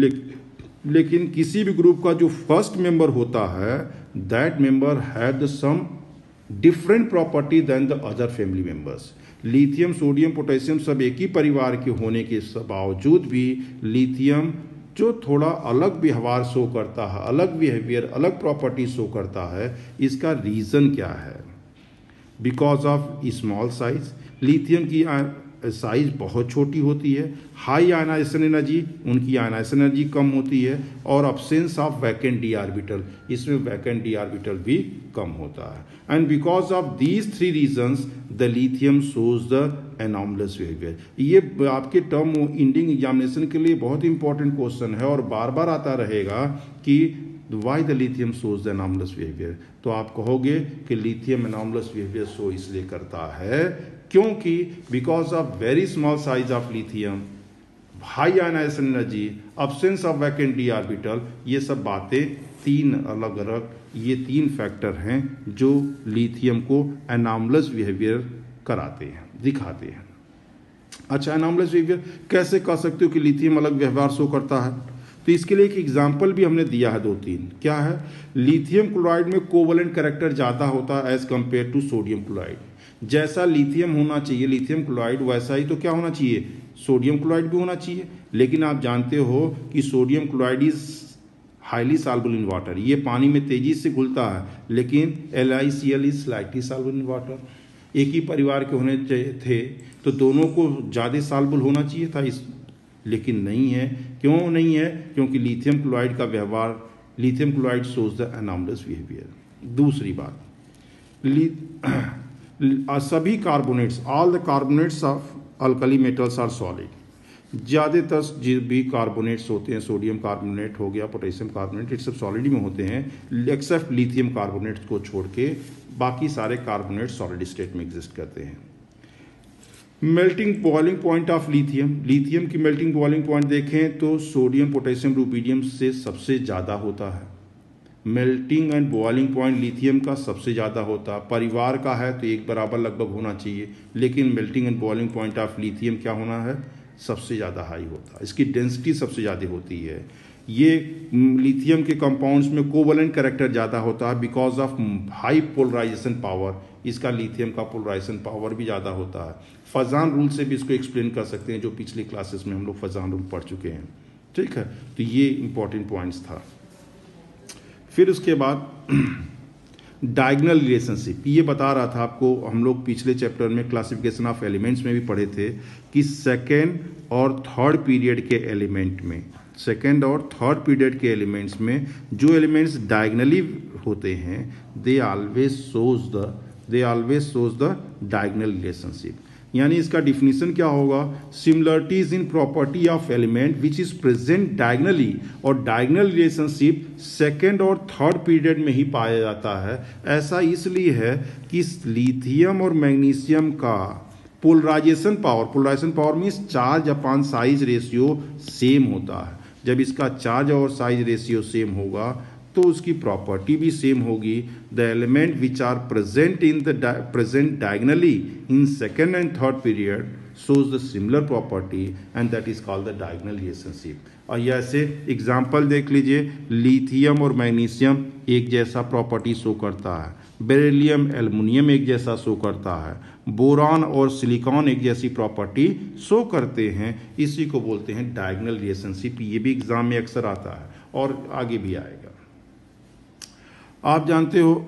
S1: लेकिन किसी भी ग्रुप का जो फर्स्ट मेंबर होता है that member had some different property then the other family members. Lithium, sodium, potassium सब एक ही परिवार के होने के बावजूद भी लिथियम जो थोड़ा अलग व्यवहार शो करता है, अलग बिहेवियर, अलग प्रॉपर्टी शो करता है, इसका रीज़न क्या है? Because of small size. Lithium की साइज बहुत छोटी होती है, हाई आयनाइजेशन एनर्जी, उनकी आयनाइजेशन एनर्जी कम होती है, और absence of vacant d orbital, इसमें वैकेंट डी ऑर्बिटल भी कम होता है। And because of these 3 reasons the lithium shows the anomalous behaviour. ये आपके टर्म इंडिंग एग्जामिनेशन के लिए बहुत इंपॉर्टेंट क्वेश्चन है और बार बार आता रहेगा कि why the lithium shows the anomalous behaviour. तो आप कहोगे कि लिथियम एनॉमलस बिहेवियर शो इसलिए करता है क्योंकि because of very small size of lithium, high ionization energy, absence of vacant d orbital, ये सब बातें 3 अलग अलग, ये 3 फैक्टर हैं जो लिथियम को एनॉमलस बिहेवियर कराते हैं, दिखाते हैं। अच्छा, एनॉमलस बिहेवियर कैसे कह सकते हो कि लिथियम अलग व्यवहार शो करता है? तो इसके लिए एक एग्जाम्पल भी हमने दिया है 2-3। क्या है? लिथियम क्लोराइड में कोवलेंट कैरेक्टर ज़्यादा होता है as compare to sodium chloride. जैसा लिथियम होना चाहिए लिथियम क्लोराइड, वैसा ही तो क्या होना चाहिए? सोडियम क्लोराइड भी होना चाहिए। लेकिन आप जानते हो कि sodium chloride is highly soluble in water, ये पानी में तेजी से घुलता है, लेकिन LiCl is slightly soluble in water. एक ही परिवार के होने थे तो दोनों को ज़्यादा सॉल्युबल होना चाहिए था, लेकिन नहीं है। क्यों नहीं है? क्योंकि लिथियम क्लोराइड का व्यवहार lithium chloride shows the anomalous behaviour. दूसरी बात, सभी carbonates, all the carbonates of alkali metals are solid. ज़्यादातर जो भी कार्बोनेट्स होते हैं, सोडियम कार्बोनेट हो गया, पोटेशियम कार्बोनेट, ये सब सॉलिड में होते हैं एक्सेप्ट लिथियम कार्बोनेट को छोड़ के। बाकी सारे कार्बोनेट सॉलिड स्टेट में एग्जिस्ट करते हैं। Melting boiling point of lithium, lithium की मेल्टिंग बॉइलिंग पॉइंट देखें तो सोडियम, पोटेशियम, रुबीडियम से सबसे ज़्यादा होता है। Melting and boiling point lithium का सबसे ज़्यादा होता है। परिवार का है तो एक बराबर लगभग होना चाहिए, लेकिन melting and boiling point of lithium क्या होना है, सबसे ज़्यादा हाई होता है। इसकी डेंसिटी सबसे ज़्यादा होती है। ये लिथियम के कंपाउंड्स में कोवलेंट कैरेक्टर ज़्यादा होता है because of high polarisation power. इसका लिथियम का पोलराइजेशन पावर भी ज़्यादा होता है। फजान रूल से भी इसको एक्सप्लेन कर सकते हैं, जो पिछली क्लासेस में हम लोग फजान रूल पढ़ चुके हैं। ठीक है, तो ये इंपॉर्टेंट पॉइंट्स था। फिर उसके बाद डायगोनल रिलेशनशिप, ये बता रहा था आपको, हम लोग पिछले चैप्टर में क्लासिफिकेशन ऑफ एलिमेंट्स में भी पढ़े थे कि सेकेंड और थर्ड पीरियड के एलिमेंट में, सेकेंड और थर्ड पीरियड के एलिमेंट्स में जो एलिमेंट्स डायगोनली होते हैं they always shows the diagonal relationship. यानी इसका डिफिनीशन क्या होगा, similarities in property of element which is present diagonally, और डायगनल रिलेशनशिप सेकेंड और थर्ड पीरियड में ही पाया जाता है। ऐसा इसलिए है कि लिथियम और मैग्नीशियम का polarisation power means charge upon size ratio same होता है। जब इसका चार्ज और साइज रेशियो सेम होगा तो उसकी प्रॉपर्टी भी सेम होगी। The element which are present diagonally in second and third period shows the similar property and that is called the diagonal relationship। और ये ऐसे एग्जाम्पल देख लीजिए, लिथियम और मैग्नीशियम एक जैसा प्रॉपर्टी शो करता है, बेरिलियम एल्युमिनियम एक जैसा शो करता है, बोरान और सिलिकॉन एक जैसी प्रॉपर्टी शो करते हैं। इसी को बोलते हैं डायगोनल रिलेशनशिप। ये भी एग्जाम में अक्सर आता है और आगे भी आएगा। आप जानते हो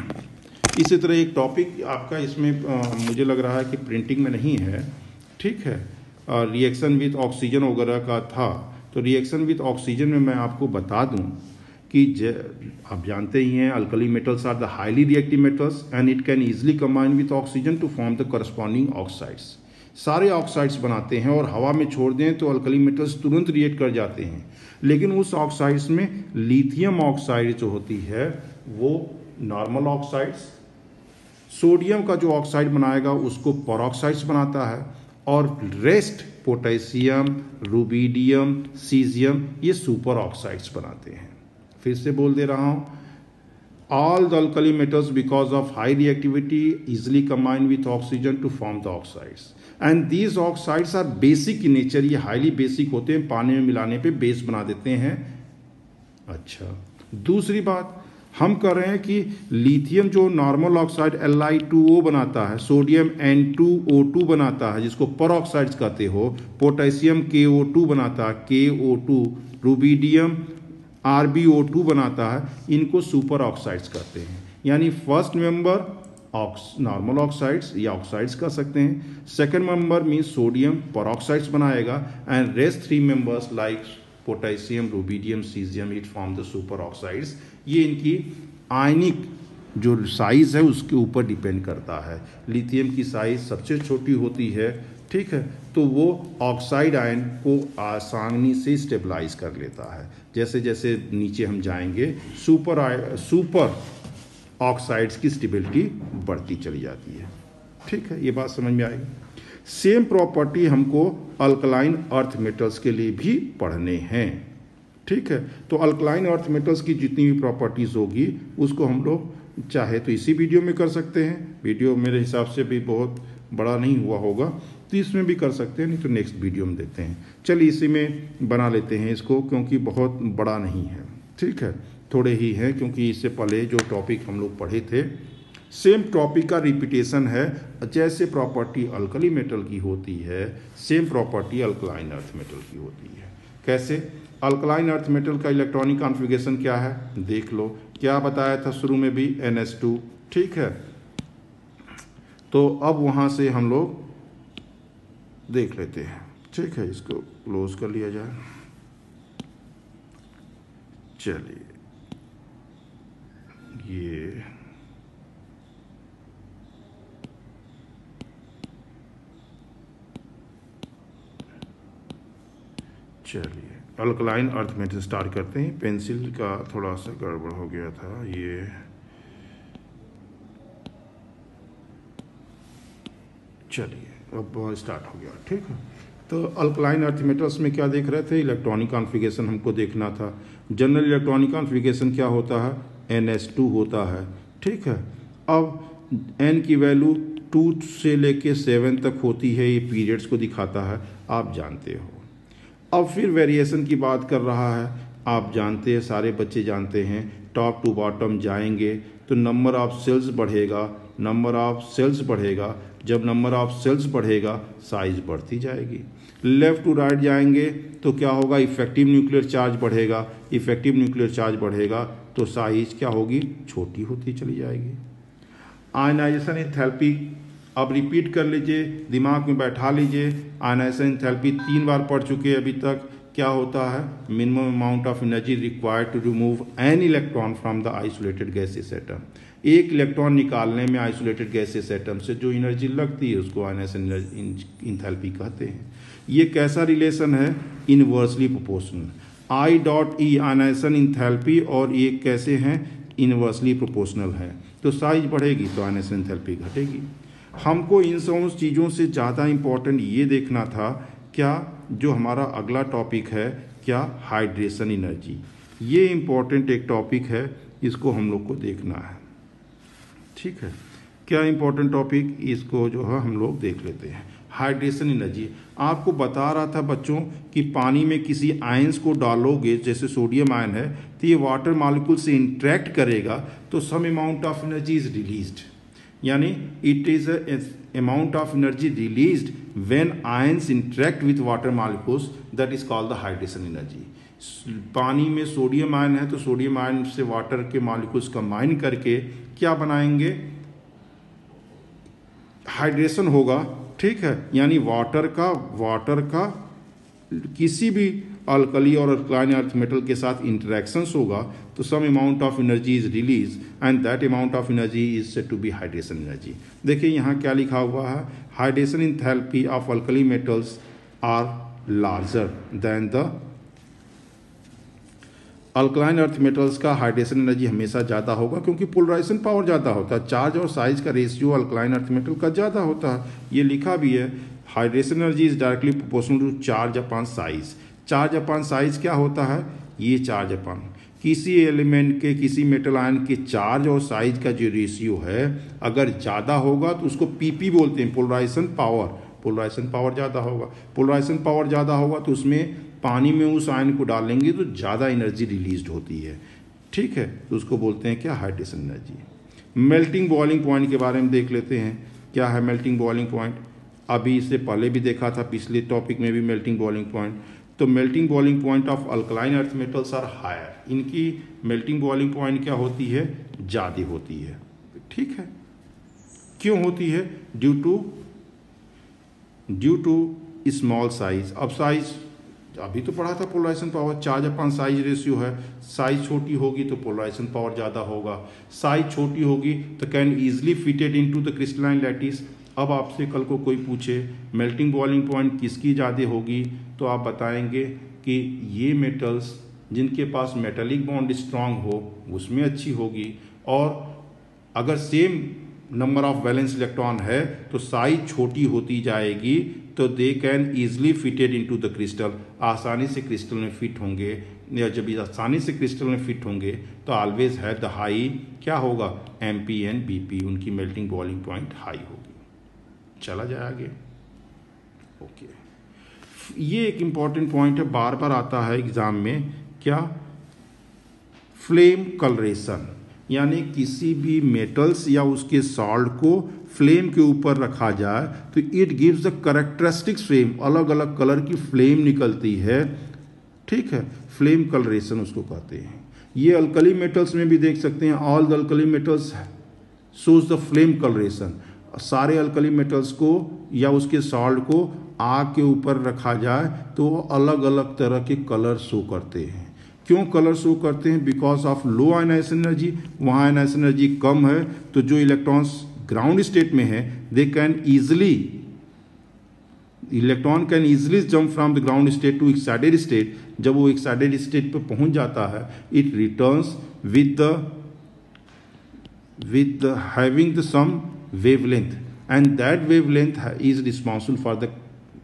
S1: इसी तरह एक टॉपिक आपका इसमें मुझे लग रहा है कि प्रिंटिंग में नहीं है, ठीक है, रिएक्शन विथ ऑक्सीजन वगैरह का था। तो रिएक्शन विथ ऑक्सीजन में मैं आपको बता दूं कि आप जानते ही हैं alkali metals are the highly reactive metals and it can easily combine with oxygen to form the corresponding oxides. सारे ऑक्साइड्स बनाते हैं और हवा में छोड़ दें तो अल्कली मेटल्स तुरंत रिएक्ट कर जाते हैं, लेकिन उस ऑक्साइड्स में लिथियम ऑक्साइड जो होती है वो नॉर्मल ऑक्साइड्स, सोडियम का जो ऑक्साइड बनाएगा उसको पेरोक्साइड्स बनाता है, और रेस्ट पोटेशियम, रुबिडियम, सीजियम ये सुपर ऑक्साइड्स बनाते हैं। फिर से बोल दे रहा हूँ, all the alkali metals because of high reactivity easily combine with oxygen to form the oxides and these oxides are basic in nature. ये हाईली बेसिक होते हैं, पानी में मिलाने पे बेस बना देते हैं। अच्छा, दूसरी बात हम कर रहे हैं कि लिथियम जो नॉर्मल ऑक्साइड Li2O बनाता है, सोडियम N2O2 बनाता है जिसको पेरोक्साइड्स कहते हो, पोटेशियम KO2 बनाता है KO2, रुबिडियम RbO2 बनाता है, इनको सुपर ऑक्साइड्स कहते हैं। यानी फर्स्ट मेंबर नॉर्मल ऑक्साइड्स या ऑक्साइड्स कह सकते हैं, second member means sodium peroxides बनाएगा, and rest three members like potassium, rubidium, caesium it form the super oxides. ये इनकी आयनिक जो साइज है उसके ऊपर डिपेंड करता है। लिथियम की साइज सबसे छोटी होती है, ठीक है, तो वो ऑक्साइड आयन को आसानी से स्टेबलाइज कर लेता है। जैसे जैसे नीचे हम जाएंगे सुपर ऑक्साइड्स की स्टेबिलिटी बढ़ती चली जाती है। ठीक है, ये बात समझ में आएगी। सेम प्रॉपर्टी हमको अल्कलाइन अर्थ मेटल्स के लिए भी पढ़ने हैं, ठीक है। तो अल्कलाइन अर्थ मेटल्स की जितनी भी प्रॉपर्टीज़ होगी उसको हम लोग चाहे तो इसी वीडियो में कर सकते हैं। वीडियो मेरे हिसाब से भी बहुत बड़ा नहीं हुआ होगा तो इसमें भी कर सकते हैं, नहीं तो नेक्स्ट वीडियो में देते हैं। चलिए इसी में बना लेते हैं इसको, क्योंकि बहुत बड़ा नहीं है, ठीक है, थोड़े ही हैं, क्योंकि इससे पहले जो टॉपिक हम लोग पढ़े थे सेम टॉपिक का रिपीटेशन है। जैसे प्रॉपर्टी अल्कली मेटल की होती है same property alkaline earth metal की होती है। कैसे? अल्कलाइन अर्थ मेटल का इलेक्ट्रॉनिक कॉन्फ़िगरेशन क्या है देख लो। क्या बताया था शुरू में भी, NH2, ठीक है। तो अब वहाँ से हम लोग देख लेते हैं, ठीक है, इसको क्लोज कर लिया जाए। चलिए ये चलिए अल्कलाइन अर्थ में से स्टार्ट करते हैं। पेंसिल का थोड़ा सा गड़बड़ हो गया था, ये चलिए अब स्टार्ट हो गया, ठीक है। तो अल्कलाइन अर्थ मेटल्स में क्या देख रहे थे, इलेक्ट्रॉनिक कॉन्फ़िगरेशन हमको देखना था। जनरल इलेक्ट्रॉनिक कॉन्फ़िगरेशन क्या होता है, NS2 होता है, ठीक है। अब N की वैल्यू 2 से लेके 7 तक होती है, ये पीरियड्स को दिखाता है, आप जानते हो। अब फिर वेरिएशन की बात कर रहा है, आप जानते हैं, सारे बच्चे जानते हैं, टॉप टू बॉटम जाएंगे तो नंबर ऑफ सेल्स बढ़ेगा, नंबर ऑफ सेल्स बढ़ेगा, जब नंबर ऑफ सेल्स बढ़ेगा साइज बढ़ती जाएगी। लेफ्ट टू राइट जाएंगे तो क्या होगा, इफेक्टिव न्यूक्लियर चार्ज बढ़ेगा, इफेक्टिव न्यूक्लियर चार्ज बढ़ेगा तो साइज क्या होगी, छोटी होती चली जाएगी। आयनाइजेशन एंथैल्पी अब रिपीट कर लीजिए, दिमाग में बैठा लीजिए। आयनाइजेशन एंथैल्पी 3 बार पढ़ चुके हैं अभी तक। क्या होता है, minimum amount of energy required to remove an electron from the isolated gaseous atom. एक इलेक्ट्रॉन निकालने में आइसोलेटेड गैसियस एटम से जो एनर्जी लगती है उसको आयनाइजेशन एंथैल्पी कहते हैं। ये कैसा रिलेशन है, inversely proportional. I dot E ionisation enthalpy और ये कैसे हैं, इनवर्सली प्रोपोर्शनल है। तो साइज बढ़ेगी तो आयनाइजेशन एंथैल्पी घटेगी। हमको इन सब चीज़ों से ज़्यादा इम्पोर्टेंट ये देखना था, क्या जो हमारा अगला टॉपिक है, क्या हाइड्रेशन एनर्जी। ये इम्पोर्टेंट एक टॉपिक है, इसको हम लोग को देखना है, ठीक है। क्या इम्पोर्टेंट टॉपिक, इसको जो है हम लोग देख लेते हैं। हाइड्रेशन एनर्जी आपको बता रहा था बच्चों कि पानी में किसी आयंस को डालोगे, जैसे सोडियम आयन है, तो ये वाटर मॉलिक्यूल से इंटरेक्ट करेगा तो some amount of energy is released, यानी it is amount of energy released when ions interact with water molecules, that is called the hydration energy. पानी में सोडियम आयन है तो सोडियम आयन से water के मॉलिक्यूल्स कंबाइन करके क्या बनाएंगे, हाइड्रेशन होगा, ठीक है। यानी वाटर का किसी भी अल्कली और अल्कलाइन अर्थ मेटल के साथ इंटरेक्शंस होगा तो some amount of energy is release and that amount of energy is said to be hydration energy. देखिए यहाँ क्या लिखा हुआ है, hydration enthalpy of alkali metals are larger than the alkaline earth metals का हाइड्रेशन एनर्जी हमेशा ज़्यादा होगा क्योंकि पोलराइजेशन पावर ज़्यादा होता है। चार्ज और साइज का रेशियो अल्कलाइन अर्थ मेटल का ज़्यादा होता है, ये लिखा भी है। Hydration energy is directly proportional to charge upon size. Charge upon size क्या होता है, ये चार्ज अपॉन किसी एलिमेंट के, किसी मेटल आयन के चार्ज और साइज का जो रेशियो है अगर ज़्यादा होगा तो उसको पीपी बोलते हैं, पोलराइजेशन पावर। पोलराइजेशन पावर ज़्यादा होगा, पोलराइजेशन पावर ज़्यादा होगा तो उसमें पानी में उस आयन को डालेंगे तो ज़्यादा एनर्जी रिलीज होती है, ठीक है। तो उसको बोलते हैं क्या, hydration energy. Melting boiling point के बारे में देख लेते हैं, क्या है मेल्टिंग बॉइलिंग पॉइंट। अभी इससे पहले भी देखा था, पिछले टॉपिक में भी मेल्टिंग बॉइलिंग पॉइंट। तो melting boiling point of alkaline earth metals are higher, इनकी मेल्टिंग बॉइलिंग पॉइंट क्या होती है, ज़्यादा होती है, ठीक है। क्यों होती है, ड्यू टू स्मॉल साइज। अब साइज अभी तो पढ़ा था, polarisation power, charge upon size ratio है। साइज छोटी होगी तो पोलराइजेशन पावर ज़्यादा होगा, साइज छोटी होगी तो can easily fitted into the crystalline lattice. अब आपसे कल को कोई पूछे मेल्टिंग बॉइलिंग पॉइंट किसकी ज़्यादा होगी तो आप बताएंगे कि ये मेटल्स जिनके पास मेटालिक बॉन्ड स्ट्रांग हो उसमें अच्छी होगी, और अगर same number of valence electron है तो साइज छोटी होती जाएगी तो they can easily fitted into the crystal, आसानी से क्रिस्टल में फिट होंगे। या जब आसानी से क्रिस्टल में फिट होंगे तो ऑलवेज है द हाई, क्या होगा, MPN BP, उनकी मेल्टिंग बॉइलिंग पॉइंट हाई होगी। चला जाए आगे, ओके। ये एक इम्पॉर्टेंट पॉइंट है, बार बार आता है एग्जाम में, क्या, फ्लेम कलरेशन, यानी किसी भी मेटल्स या उसके सॉल्ट को फ्लेम के ऊपर रखा जाए तो it gives the characteristics flame, अलग अलग कलर की फ्लेम निकलती है, ठीक है। फ्लेम कलरेशन उसको कहते हैं। ये अल्कली मेटल्स में भी देख सकते हैं, all the alkali metals shows the flame colouration. सारे अल्कली मेटल्स को या उसके सॉल्ट को आग के ऊपर रखा जाए तो वो अलग अलग तरह के कलर शो करते हैं। क्यों कलर शो करते हैं? Because of low ionisation energy, वहाँ आयनाइजेशन एनर्जी कम है, तो जो इलेक्ट्रॉन्स ग्राउंड स्टेट में है they can easily, electron can easily jump from the ground state to excited state. जब वो एक्साइटेड स्टेट पे पहुंच जाता है, it returns with having the some wavelength, and that wavelength is responsible for the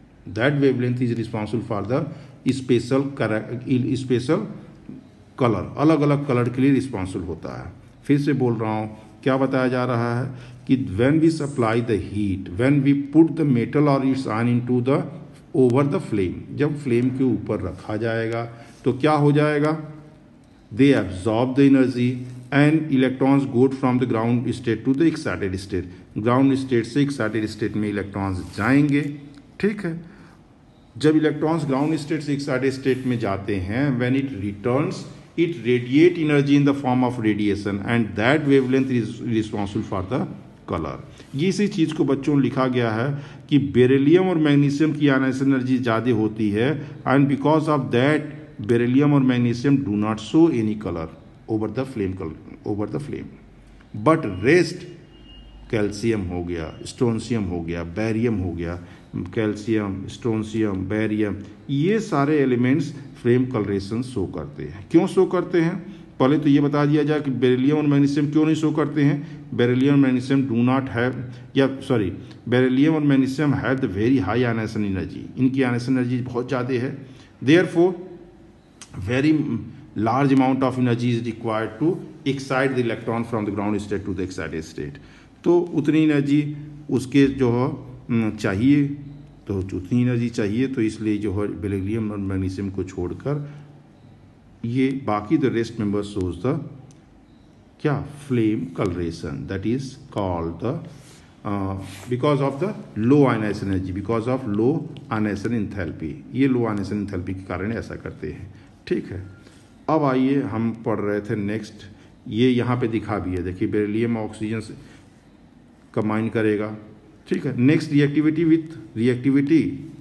S1: special color, अलग अलग colour के लिए रिस्पॉन्सिबल होता है। फिर से बोल रहा हूँ, क्या बताया जा रहा है कि when we supply the heat, when we put the metal or its ion into the over the flame, जब फ्लेम के ऊपर रखा जाएगा तो क्या हो जाएगा? They absorb the energy and electrons go from the ground state to the excited state. Ground state से एक्साइटेड स्टेट में इलेक्ट्रॉन्स जाएंगे, ठीक है। जब इलेक्ट्रॉन्स ग्राउंड स्टेट से एक्साइटेड स्टेट में जाते हैं, when it returns it radiate energy in the form of radiation and that wavelength is responsible for the colour. ये इसी चीज़ को बच्चों लिखा गया है कि बेरिलियम और मैग्नीशियम की आयनाइजेशन एनर्जी ज़्यादा होती है, and because of that beryllium और magnesium do not show any colour over the flame, but rest calcium हो गया, स्ट्रोंशियम हो गया, बैरियम हो गया, कैल्शियम, स्ट्रोंशियम, बैरियम, ये सारे एलिमेंट्स फ्लेम कलरेशन शो करते हैं। क्यों शो करते हैं? पहले तो ये बता दिया जाए कि बेरिलियम और मैग्नीशियम क्यों नहीं शो करते हैं। बेरिलियम और मैग्नीशियम डू नॉट हैव, या सॉरी, बेरिलियम और magnesium have the very high ionization energy, इनकी आयनाइजेशन एनर्जी बहुत ज़्यादा है। Therefore very large amount of energy is required to excite the electron from the ground state to the excited state। तो उतनी energy उसके जो है चाहिए, तो उतनी एनर्जी चाहिए, तो इसलिए जो है बेरिलियम और मैग्नीशियम को छोड़कर ये बाकी the rest members shows the क्या flame colouration, that is called the because of the low ionisation energy, because of low ionisation enthalpy. ये लो आयनाइजेशन एंथैल्पी के कारण ऐसा करते हैं, ठीक है। अब आइए हम पढ़ रहे थे नेक्स्ट, ये यहाँ पे दिखा भी है, देखिए बेरिलियम ऑक्सीजन से कंबाइन करेगा, ठीक है। Next reactivity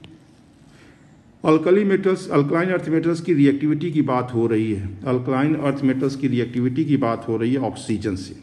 S1: alkali metals, alkaline earth metals की रिएक्टिविटी की बात हो रही है। अल्कलाइन अर्थ मेटल्स की रिएक्टिविटी की बात हो रही है ऑक्सीजन से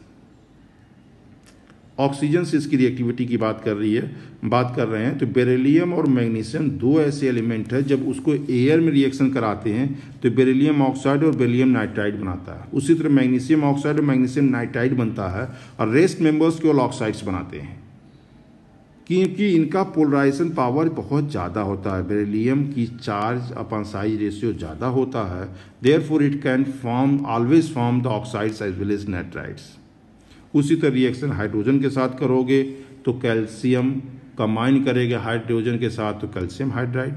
S1: इसकी रिएक्टिविटी की बात कर रहे हैं। तो बेरिलियम और मैग्नीशियम दो ऐसे एलिमेंट है, जब उसको एयर में रिएक्शन कराते हैं तो बेरिलियम ऑक्साइड और बेरिलियम नाइट्राइड बनाता है। उसी तरह मैग्नीशियम ऑक्साइड और मैग्नीशियम नाइट्राइड बनता है, और रेस्ट मेंबर्स केवल ऑक्साइड्स बनाते हैं, क्योंकि इनका पोलराइजेशन पावर बहुत ज़्यादा होता है। बेरिलियम की चार्ज अपन साइज रेशियो ज़्यादा होता है, therefore it can always form the oxides as well as nitrides. उसी तरह रिएक्शन हाइड्रोजन के साथ करोगे तो कैल्शियम कंबाइन करेगा हाइड्रोजन के साथ तो कैल्शियम हाइड्राइड,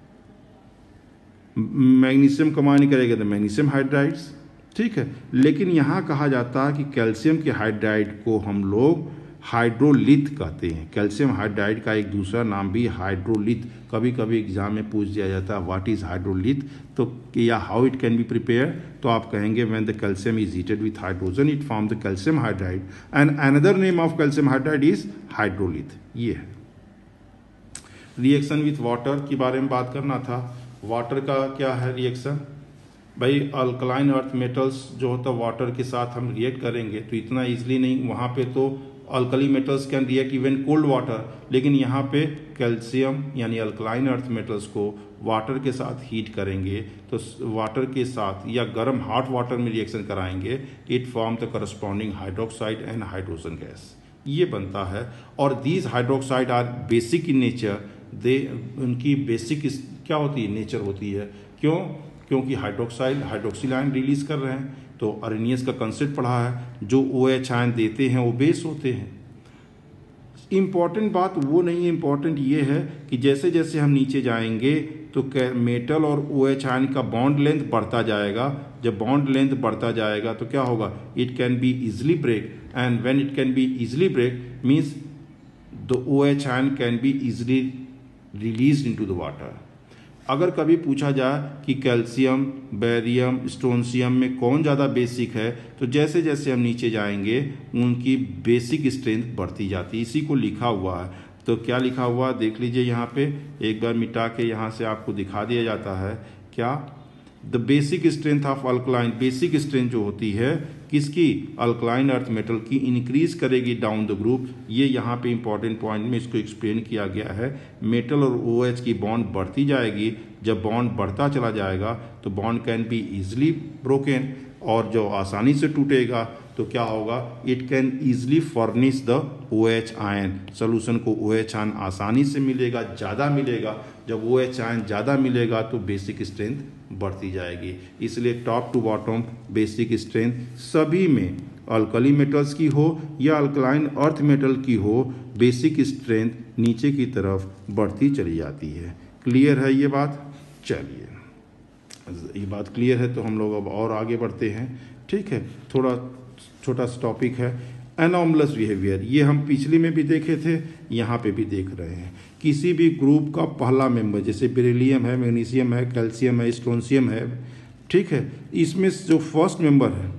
S1: मैग्नीशियम कंबाइन करेगा तो मैग्नीशियम हाइड्राइड्स, ठीक है। लेकिन यहाँ कहा जाता है कि कैल्शियम के हाइड्राइड को हम लोग हाइड्रोलिथ कहते हैं। कैल्शियम हाइड्राइड का एक दूसरा नाम भी हाइड्रोलिथ, कभी कभी एग्जाम में पूछ दिया जाता है व्हाट इज हाइड्रोलिथ, तो या how it can be prepare, तो आप कहेंगे when the calcium is heated with hydrogen it form the calcium hydride, and another name of calcium hydride is hydrolith. ये है। रिएक्शन विथ वाटर के बारे में बात करना था। वाटर का क्या है रिएक्शन? भाई अल्कलाइन अर्थ मेटल्स जो होता है वाटर के साथ हम रिएक्ट करेंगे तो इतना ईजिली नहीं, वहाँ पे तो alkali metals can react even cold water, लेकिन यहाँ पे कैल्शियम यानी अल्कलाइन अर्थ मेटल्स को वाटर के साथ हीट करेंगे तो वाटर के साथ या गर्म हॉट वाटर में रिएक्शन कराएंगे, it form the corresponding hydroxide and hydrogen gas, ये बनता है। और these hydroxide are basic in nature, उनकी बेसिक क्या होती है, नेचर होती है। क्यों? क्योंकि हाइड्रोक्साइड हाइड्रोक्सिल आयन रिलीज कर रहे हैं, तो अरेनियस का कंसेप्ट पढ़ा है, जो OH आयन देते हैं वो बेस होते हैं। इम्पॉर्टेंट बात वो नहीं है, इम्पॉर्टेंट ये है कि जैसे जैसे हम नीचे जाएंगे तो मेटल और OH आयन का बॉन्ड लेंथ बढ़ता जाएगा। जब बॉन्ड लेंथ बढ़ता जाएगा तो क्या होगा, it can be easily break, and when it can be easily break means the OH ion can be easily released into the water. अगर कभी पूछा जाए कि कैल्शियम, बैरियम, स्ट्रोंशियम में कौन ज़्यादा बेसिक है, तो जैसे जैसे हम नीचे जाएंगे उनकी बेसिक स्ट्रेंथ बढ़ती जाती है। इसी को लिखा हुआ है। तो क्या लिखा हुआ देख लीजिए यहाँ पे, एक बार मिटा के यहाँ से आपको दिखा दिया जाता है क्या the basic strength of alkaline, basic strength जो होती है किसकी, अल्कलाइन अर्थ मेटल की, इंक्रीज करेगी डाउन द ग्रुप। ये यहाँ पे इंपॉर्टेंट पॉइंट में इसको एक्सप्लेन किया गया है। मेटल और OH की बॉन्ड बढ़ती जाएगी, जब बॉन्ड बढ़ता चला जाएगा तो bond can be easily broken, और जो आसानी से टूटेगा तो क्या होगा, it can easily furnish the OH ion, solution को OH आयन आसानी से मिलेगा, ज़्यादा मिलेगा। जब OH आयन ज़्यादा मिलेगा तो बेसिक स्ट्रेंथ बढ़ती जाएगी। इसलिए top to bottom basic strength सभी में, अल्कली मेटल्स की हो या अल्कलाइन अर्थ मेटल की हो, बेसिक स्ट्रेंथ नीचे की तरफ बढ़ती चली जाती है। क्लियर है ये बात? चलिए, ये बात क्लियर है तो हम लोग अब और आगे बढ़ते हैं। ठीक है, थोड़ा छोटा सा टॉपिक है एनॉमलस बिहेवियर। ये हम पिछले में भी देखे थे, यहाँ पे भी देख रहे हैं। किसी भी ग्रुप का पहला मेंबर, जैसे बेरिलियम है, मैग्नीशियम है, कैल्शियम है, स्ट्रोंशियम है, ठीक है, इसमें जो फर्स्ट मेंबर है,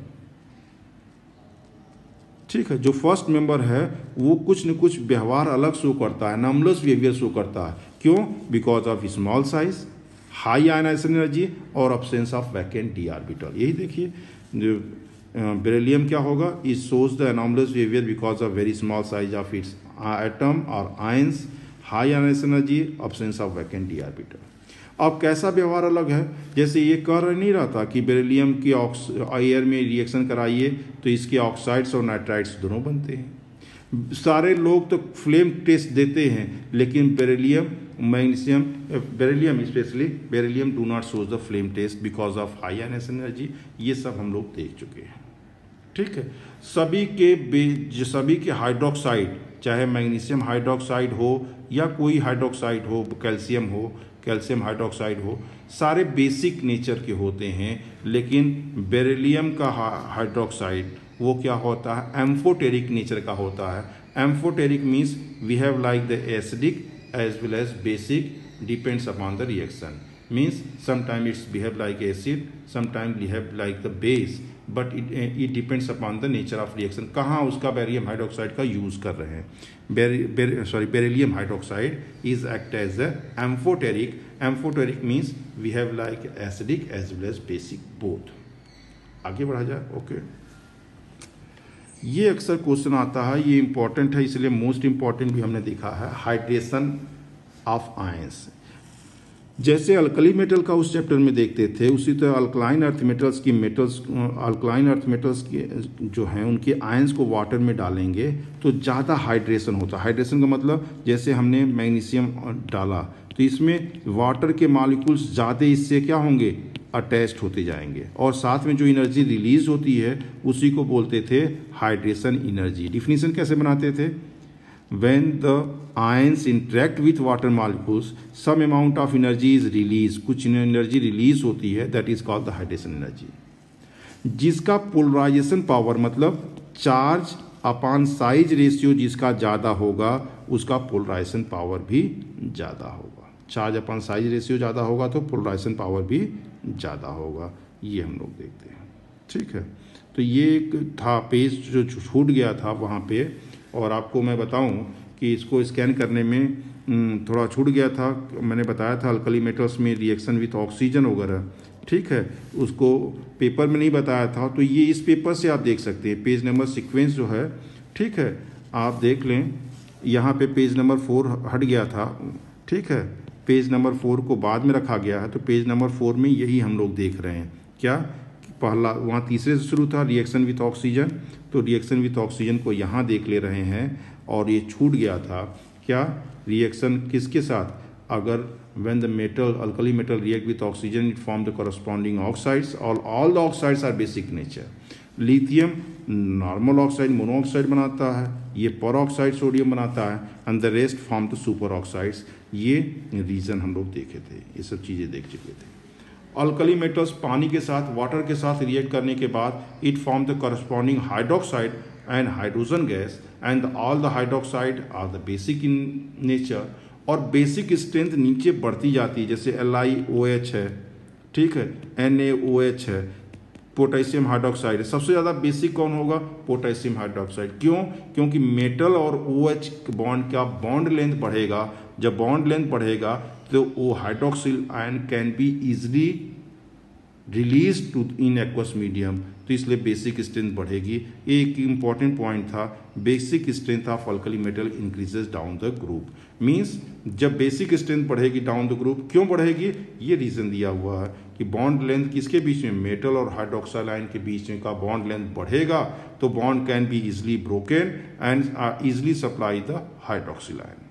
S1: ठीक है, जो फर्स्ट मेंबर है वो कुछ न कुछ व्यवहार अलग शो करता है, एनॉमलस बिहेवियर शो करता है। क्यों? Because of small size, high ionization energy और absence of vacant d orbital. यही देखिए, जो बेरिलियम क्या होगा, it shows the anomalous behaviour because of very small size of its atom और ions, high ionization energy, absence of vacant d orbital. अब कैसा व्यवहार अलग है, जैसे ये कह नहीं रहा था कि बेरिलियम की एयर में रिएक्शन कराइए तो इसके ऑक्साइड्स और नाइट्राइड्स दोनों बनते हैं। सारे लोग तो फ्लेम टेस्ट देते हैं, लेकिन beryllium, magnesium, beryllium specially, beryllium do not shows the flame test because of high ionization energy. ये सब हम लोग देख चुके हैं। ठीक है, सभी के हाइड्रोक्साइड, चाहे मैग्नीशियम हाइड्रोक्साइड हो या कोई हाइड्रोक्साइड हो, कैल्शियम हो, कैल्शियम हाइड्रोक्साइड हो, सारे बेसिक नेचर के होते हैं। लेकिन बेरिलियम का हाइड्रोक्साइड वो क्या होता है, एम्फोटेरिक नेचर का होता है। Amphoteric means we have like the acidic as well as basic, depends upon the reaction. Means sometimes it's behave like acid, sometimes behave like the base, but it depends upon the nature of reaction. कहाँ उसका barium hydroxide का use कर रहे हैं। Beryllium hydroxide is act as a amphoteric. Amphoteric means we have like acidic as well as basic both. आगे बढ़ा जाए। Okay, ये अक्सर क्वेश्चन आता है, ये इंपॉर्टेंट है, इसलिए मोस्ट इंपॉर्टेंट भी हमने देखा है, हाइड्रेशन ऑफ आयंस। जैसे अल्कली मेटल का उस चैप्टर में देखते थे, उसी तरह अल्कलाइन अर्थ मेटल्स की अल्कलाइन अर्थ मेटल्स की जो हैं उनके आयंस को वाटर में डालेंगे तो ज़्यादा हाइड्रेशन होता है। हाइड्रेशन का मतलब, जैसे हमने मैग्नीशियम डाला तो इसमें वाटर के मॉलिक्यूल्स ज़्यादा इससे क्या होंगे, अटैच्ड होते जाएंगे, और साथ में जो एनर्जी रिलीज होती है उसी को बोलते थे हाइड्रेशन एनर्जी। डिफिनीशन कैसे बनाते थे, when the ions interact with water molecules some amount of energy is release, कुछ एनर्जी रिलीज होती है, that is called the hydration energy. जिसका पोलराइजेशन पावर मतलब चार्ज अपॉन साइज रेशियो जिसका ज़्यादा होगा उसका पोलराइजेशन पावर भी ज़्यादा होगा। चार्ज अपॉन साइज रेशियो ज़्यादा होगा तो पोलराइजेशन पावर भी ज़्यादा होगा। ये हम लोग देखते हैं। ठीक है, तो ये एक था पेज जो छूट गया था वहाँ पे, और आपको मैं बताऊं कि इसको स्कैन करने में थोड़ा छूट गया था। मैंने बताया था अल्कली मेटल्स में रिएक्शन विथ ऑक्सीजन वगैरह, ठीक है, उसको पेपर में नहीं बताया था, तो ये इस पेपर से आप देख सकते हैं। पेज नंबर सीक्वेंस जो है, ठीक है, आप देख लें, यहाँ पे पेज नंबर 4 हट गया था। ठीक है, पेज नंबर 4 को बाद में रखा गया है, तो पेज नंबर 4 में यही हम लोग देख रहे हैं। क्या, पहला वहाँ तीसरे से शुरू था रिएक्शन विथ ऑक्सीजन, तो रिएक्शन विथ ऑक्सीजन को यहाँ देख ले रहे हैं, और ये छूट गया था क्या, रिएक्शन किसके साथ, अगर when the metal alkali metal react with oxygen it form the corresponding oxides, all the oxides are basic nature. Lithium normal oxide monoxide बनाता है, ये परऑक्साइड सोडियम बनाता है, and the rest form the super oxides. ये reason हम लोग देखे थे, ये सब चीज़ें देख चुके थे। अल्कली मेटल्स पानी के साथ, वाटर के साथ रिएक्ट करने के बाद it form the corresponding hydroxide and hydrogen gas, and all the hydroxide are the basic in nature, और बेसिक स्ट्रेंथ नीचे बढ़ती जाती है। जैसे LiOH है, ठीक है, NaOH है, पोटेशियम हाइड्रोक्साइड है। सबसे ज़्यादा बेसिक कौन होगा, पोटेशियम हाइड्रोक्साइड। क्यों, क्योंकि मेटल और OH बॉन्ड का बॉन्ड लेंथ बढ़ेगा। जब बॉन्ड लेंथ बढ़ेगा तो वो hydroxyl ion can be easily release to in aqueous medium, तो इसलिए बेसिक स्ट्रेंथ बढ़ेगी। ये एक इम्पॉर्टेंट पॉइंट था, basic strength of alkali metal increases down the group. Means जब बेसिक स्ट्रेंथ बढ़ेगी डाउन द ग्रुप, क्यों बढ़ेगी, ये रीजन दिया हुआ है कि बॉन्ड लेंथ किसके बीच में, मेटल और हाइड्रोक्साइड आयन के बीच में का बॉन्ड लेंथ बढ़ेगा तो bond can be easily broken and easily supply the hydroxyl ion.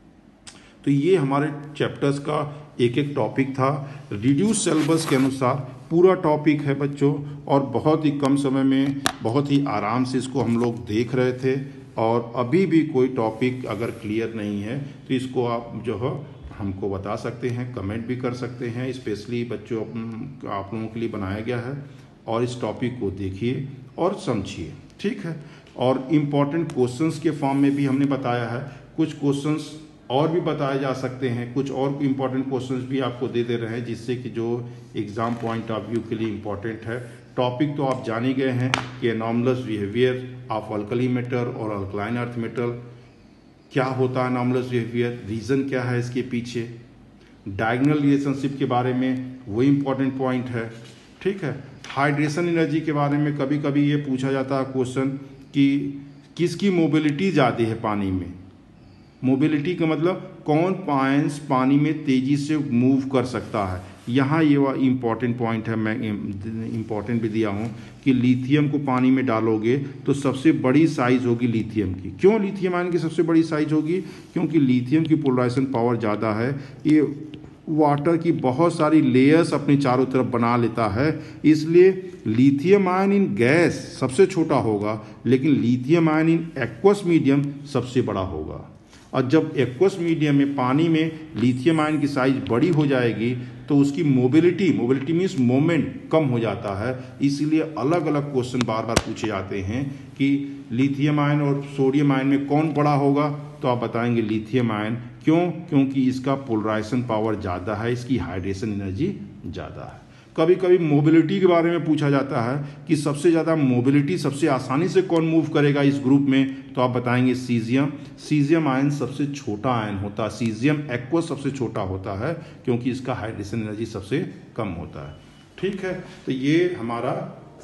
S1: तो ये हमारे चैप्टर्स का एक एक टॉपिक था। रिड्यूस सिलेबस के अनुसार पूरा टॉपिक है बच्चों, और बहुत ही कम समय में बहुत ही आराम से इसको हम लोग देख रहे थे। और अभी भी कोई टॉपिक अगर क्लियर नहीं है तो इसको आप जो है हमको बता सकते हैं, कमेंट भी कर सकते हैं। स्पेशली बच्चों आप लोगों के लिए बनाया गया है, और इस टॉपिक को देखिए और समझिए, ठीक है। और इम्पॉर्टेंट क्वेश्चंस के फॉर्म में भी हमने बताया है, कुछ क्वेश्चंस और भी बताए जा सकते हैं, कुछ और इम्पॉर्टेंट क्वेश्चंस भी आपको दे रहे हैं, जिससे कि जो एग्जाम पॉइंट ऑफ व्यू के लिए इम्पॉर्टेंट है। टॉपिक तो आप जान ही गए हैं कि anomalous behaviour of alkali metal और अल्कलाइन अर्थ मेटल, क्या होता है एनॉमलस बिहेवियर, रीज़न क्या है इसके पीछे, डायगोनल रिलेशनशिप के बारे में वो इम्पॉर्टेंट पॉइंट है, ठीक है। हाइड्रेशन एनर्जी के बारे में कभी कभी ये पूछा जाता है क्वेश्चन कि किसकी मोबिलिटी ज़्यादा है पानी में। मोबिलिटी का मतलब कौन आयंस पानी में तेज़ी से मूव कर सकता है। यहाँ ये इम्पॉर्टेंट पॉइंट है, मैं इम्पॉर्टेंट भी दिया हूँ कि लिथियम को पानी में डालोगे तो सबसे बड़ी साइज़ होगी लिथियम की। क्यों लिथियम आयन की सबसे बड़ी साइज़ होगी, क्योंकि लिथियम की पोलराइजेशन पावर ज़्यादा है। ये वाटर की बहुत सारी लेयर्स अपने चारों तरफ बना लेता है, इसलिए लिथियम आयन इन गैस सबसे छोटा होगा, लेकिन lithium ion in aqueous medium सबसे बड़ा होगा। और जब एक्वस मीडियम में पानी में लिथियम आयन की साइज बड़ी हो जाएगी तो उसकी मोबिलिटी मीन्स मोमेंट कम हो जाता है। इसीलिए अलग अलग क्वेश्चन बार बार पूछे जाते हैं कि लिथियम आयन और सोडियम आयन में कौन बड़ा होगा, तो आप बताएंगे लिथियम आयन। क्यों, क्योंकि इसका पोलराइजेशन पावर ज़्यादा है, इसकी हाइड्रेशन एनर्जी ज़्यादा है। कभी कभी मोबिलिटी के बारे में पूछा जाता है कि सबसे ज़्यादा मोबिलिटी सबसे आसानी से कौन मूव करेगा इस ग्रुप में, तो आप बताएंगे सीजियम। सीजियम आयन सबसे छोटा आयन होता है, सीजियम एक्वस सबसे छोटा होता है, क्योंकि इसका हाइड्रेशन एनर्जी सबसे कम होता है, ठीक है। तो ये हमारा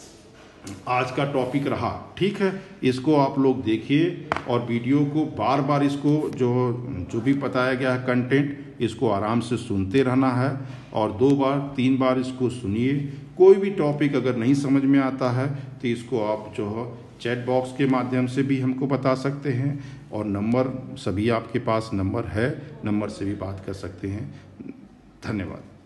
S1: आज का टॉपिक रहा, ठीक है। इसको आप लोग देखिए और वीडियो को बार बार इसको जो भी बताया गया है कंटेंट, इसको आराम से सुनते रहना है, और 2 बार 3 बार इसको सुनिए। कोई भी टॉपिक अगर नहीं समझ में आता है तो इसको आप चैट बॉक्स के माध्यम से भी हमको बता सकते हैं, और नंबर सभी आपके पास नंबर है, नंबर से भी बात कर सकते हैं। धन्यवाद।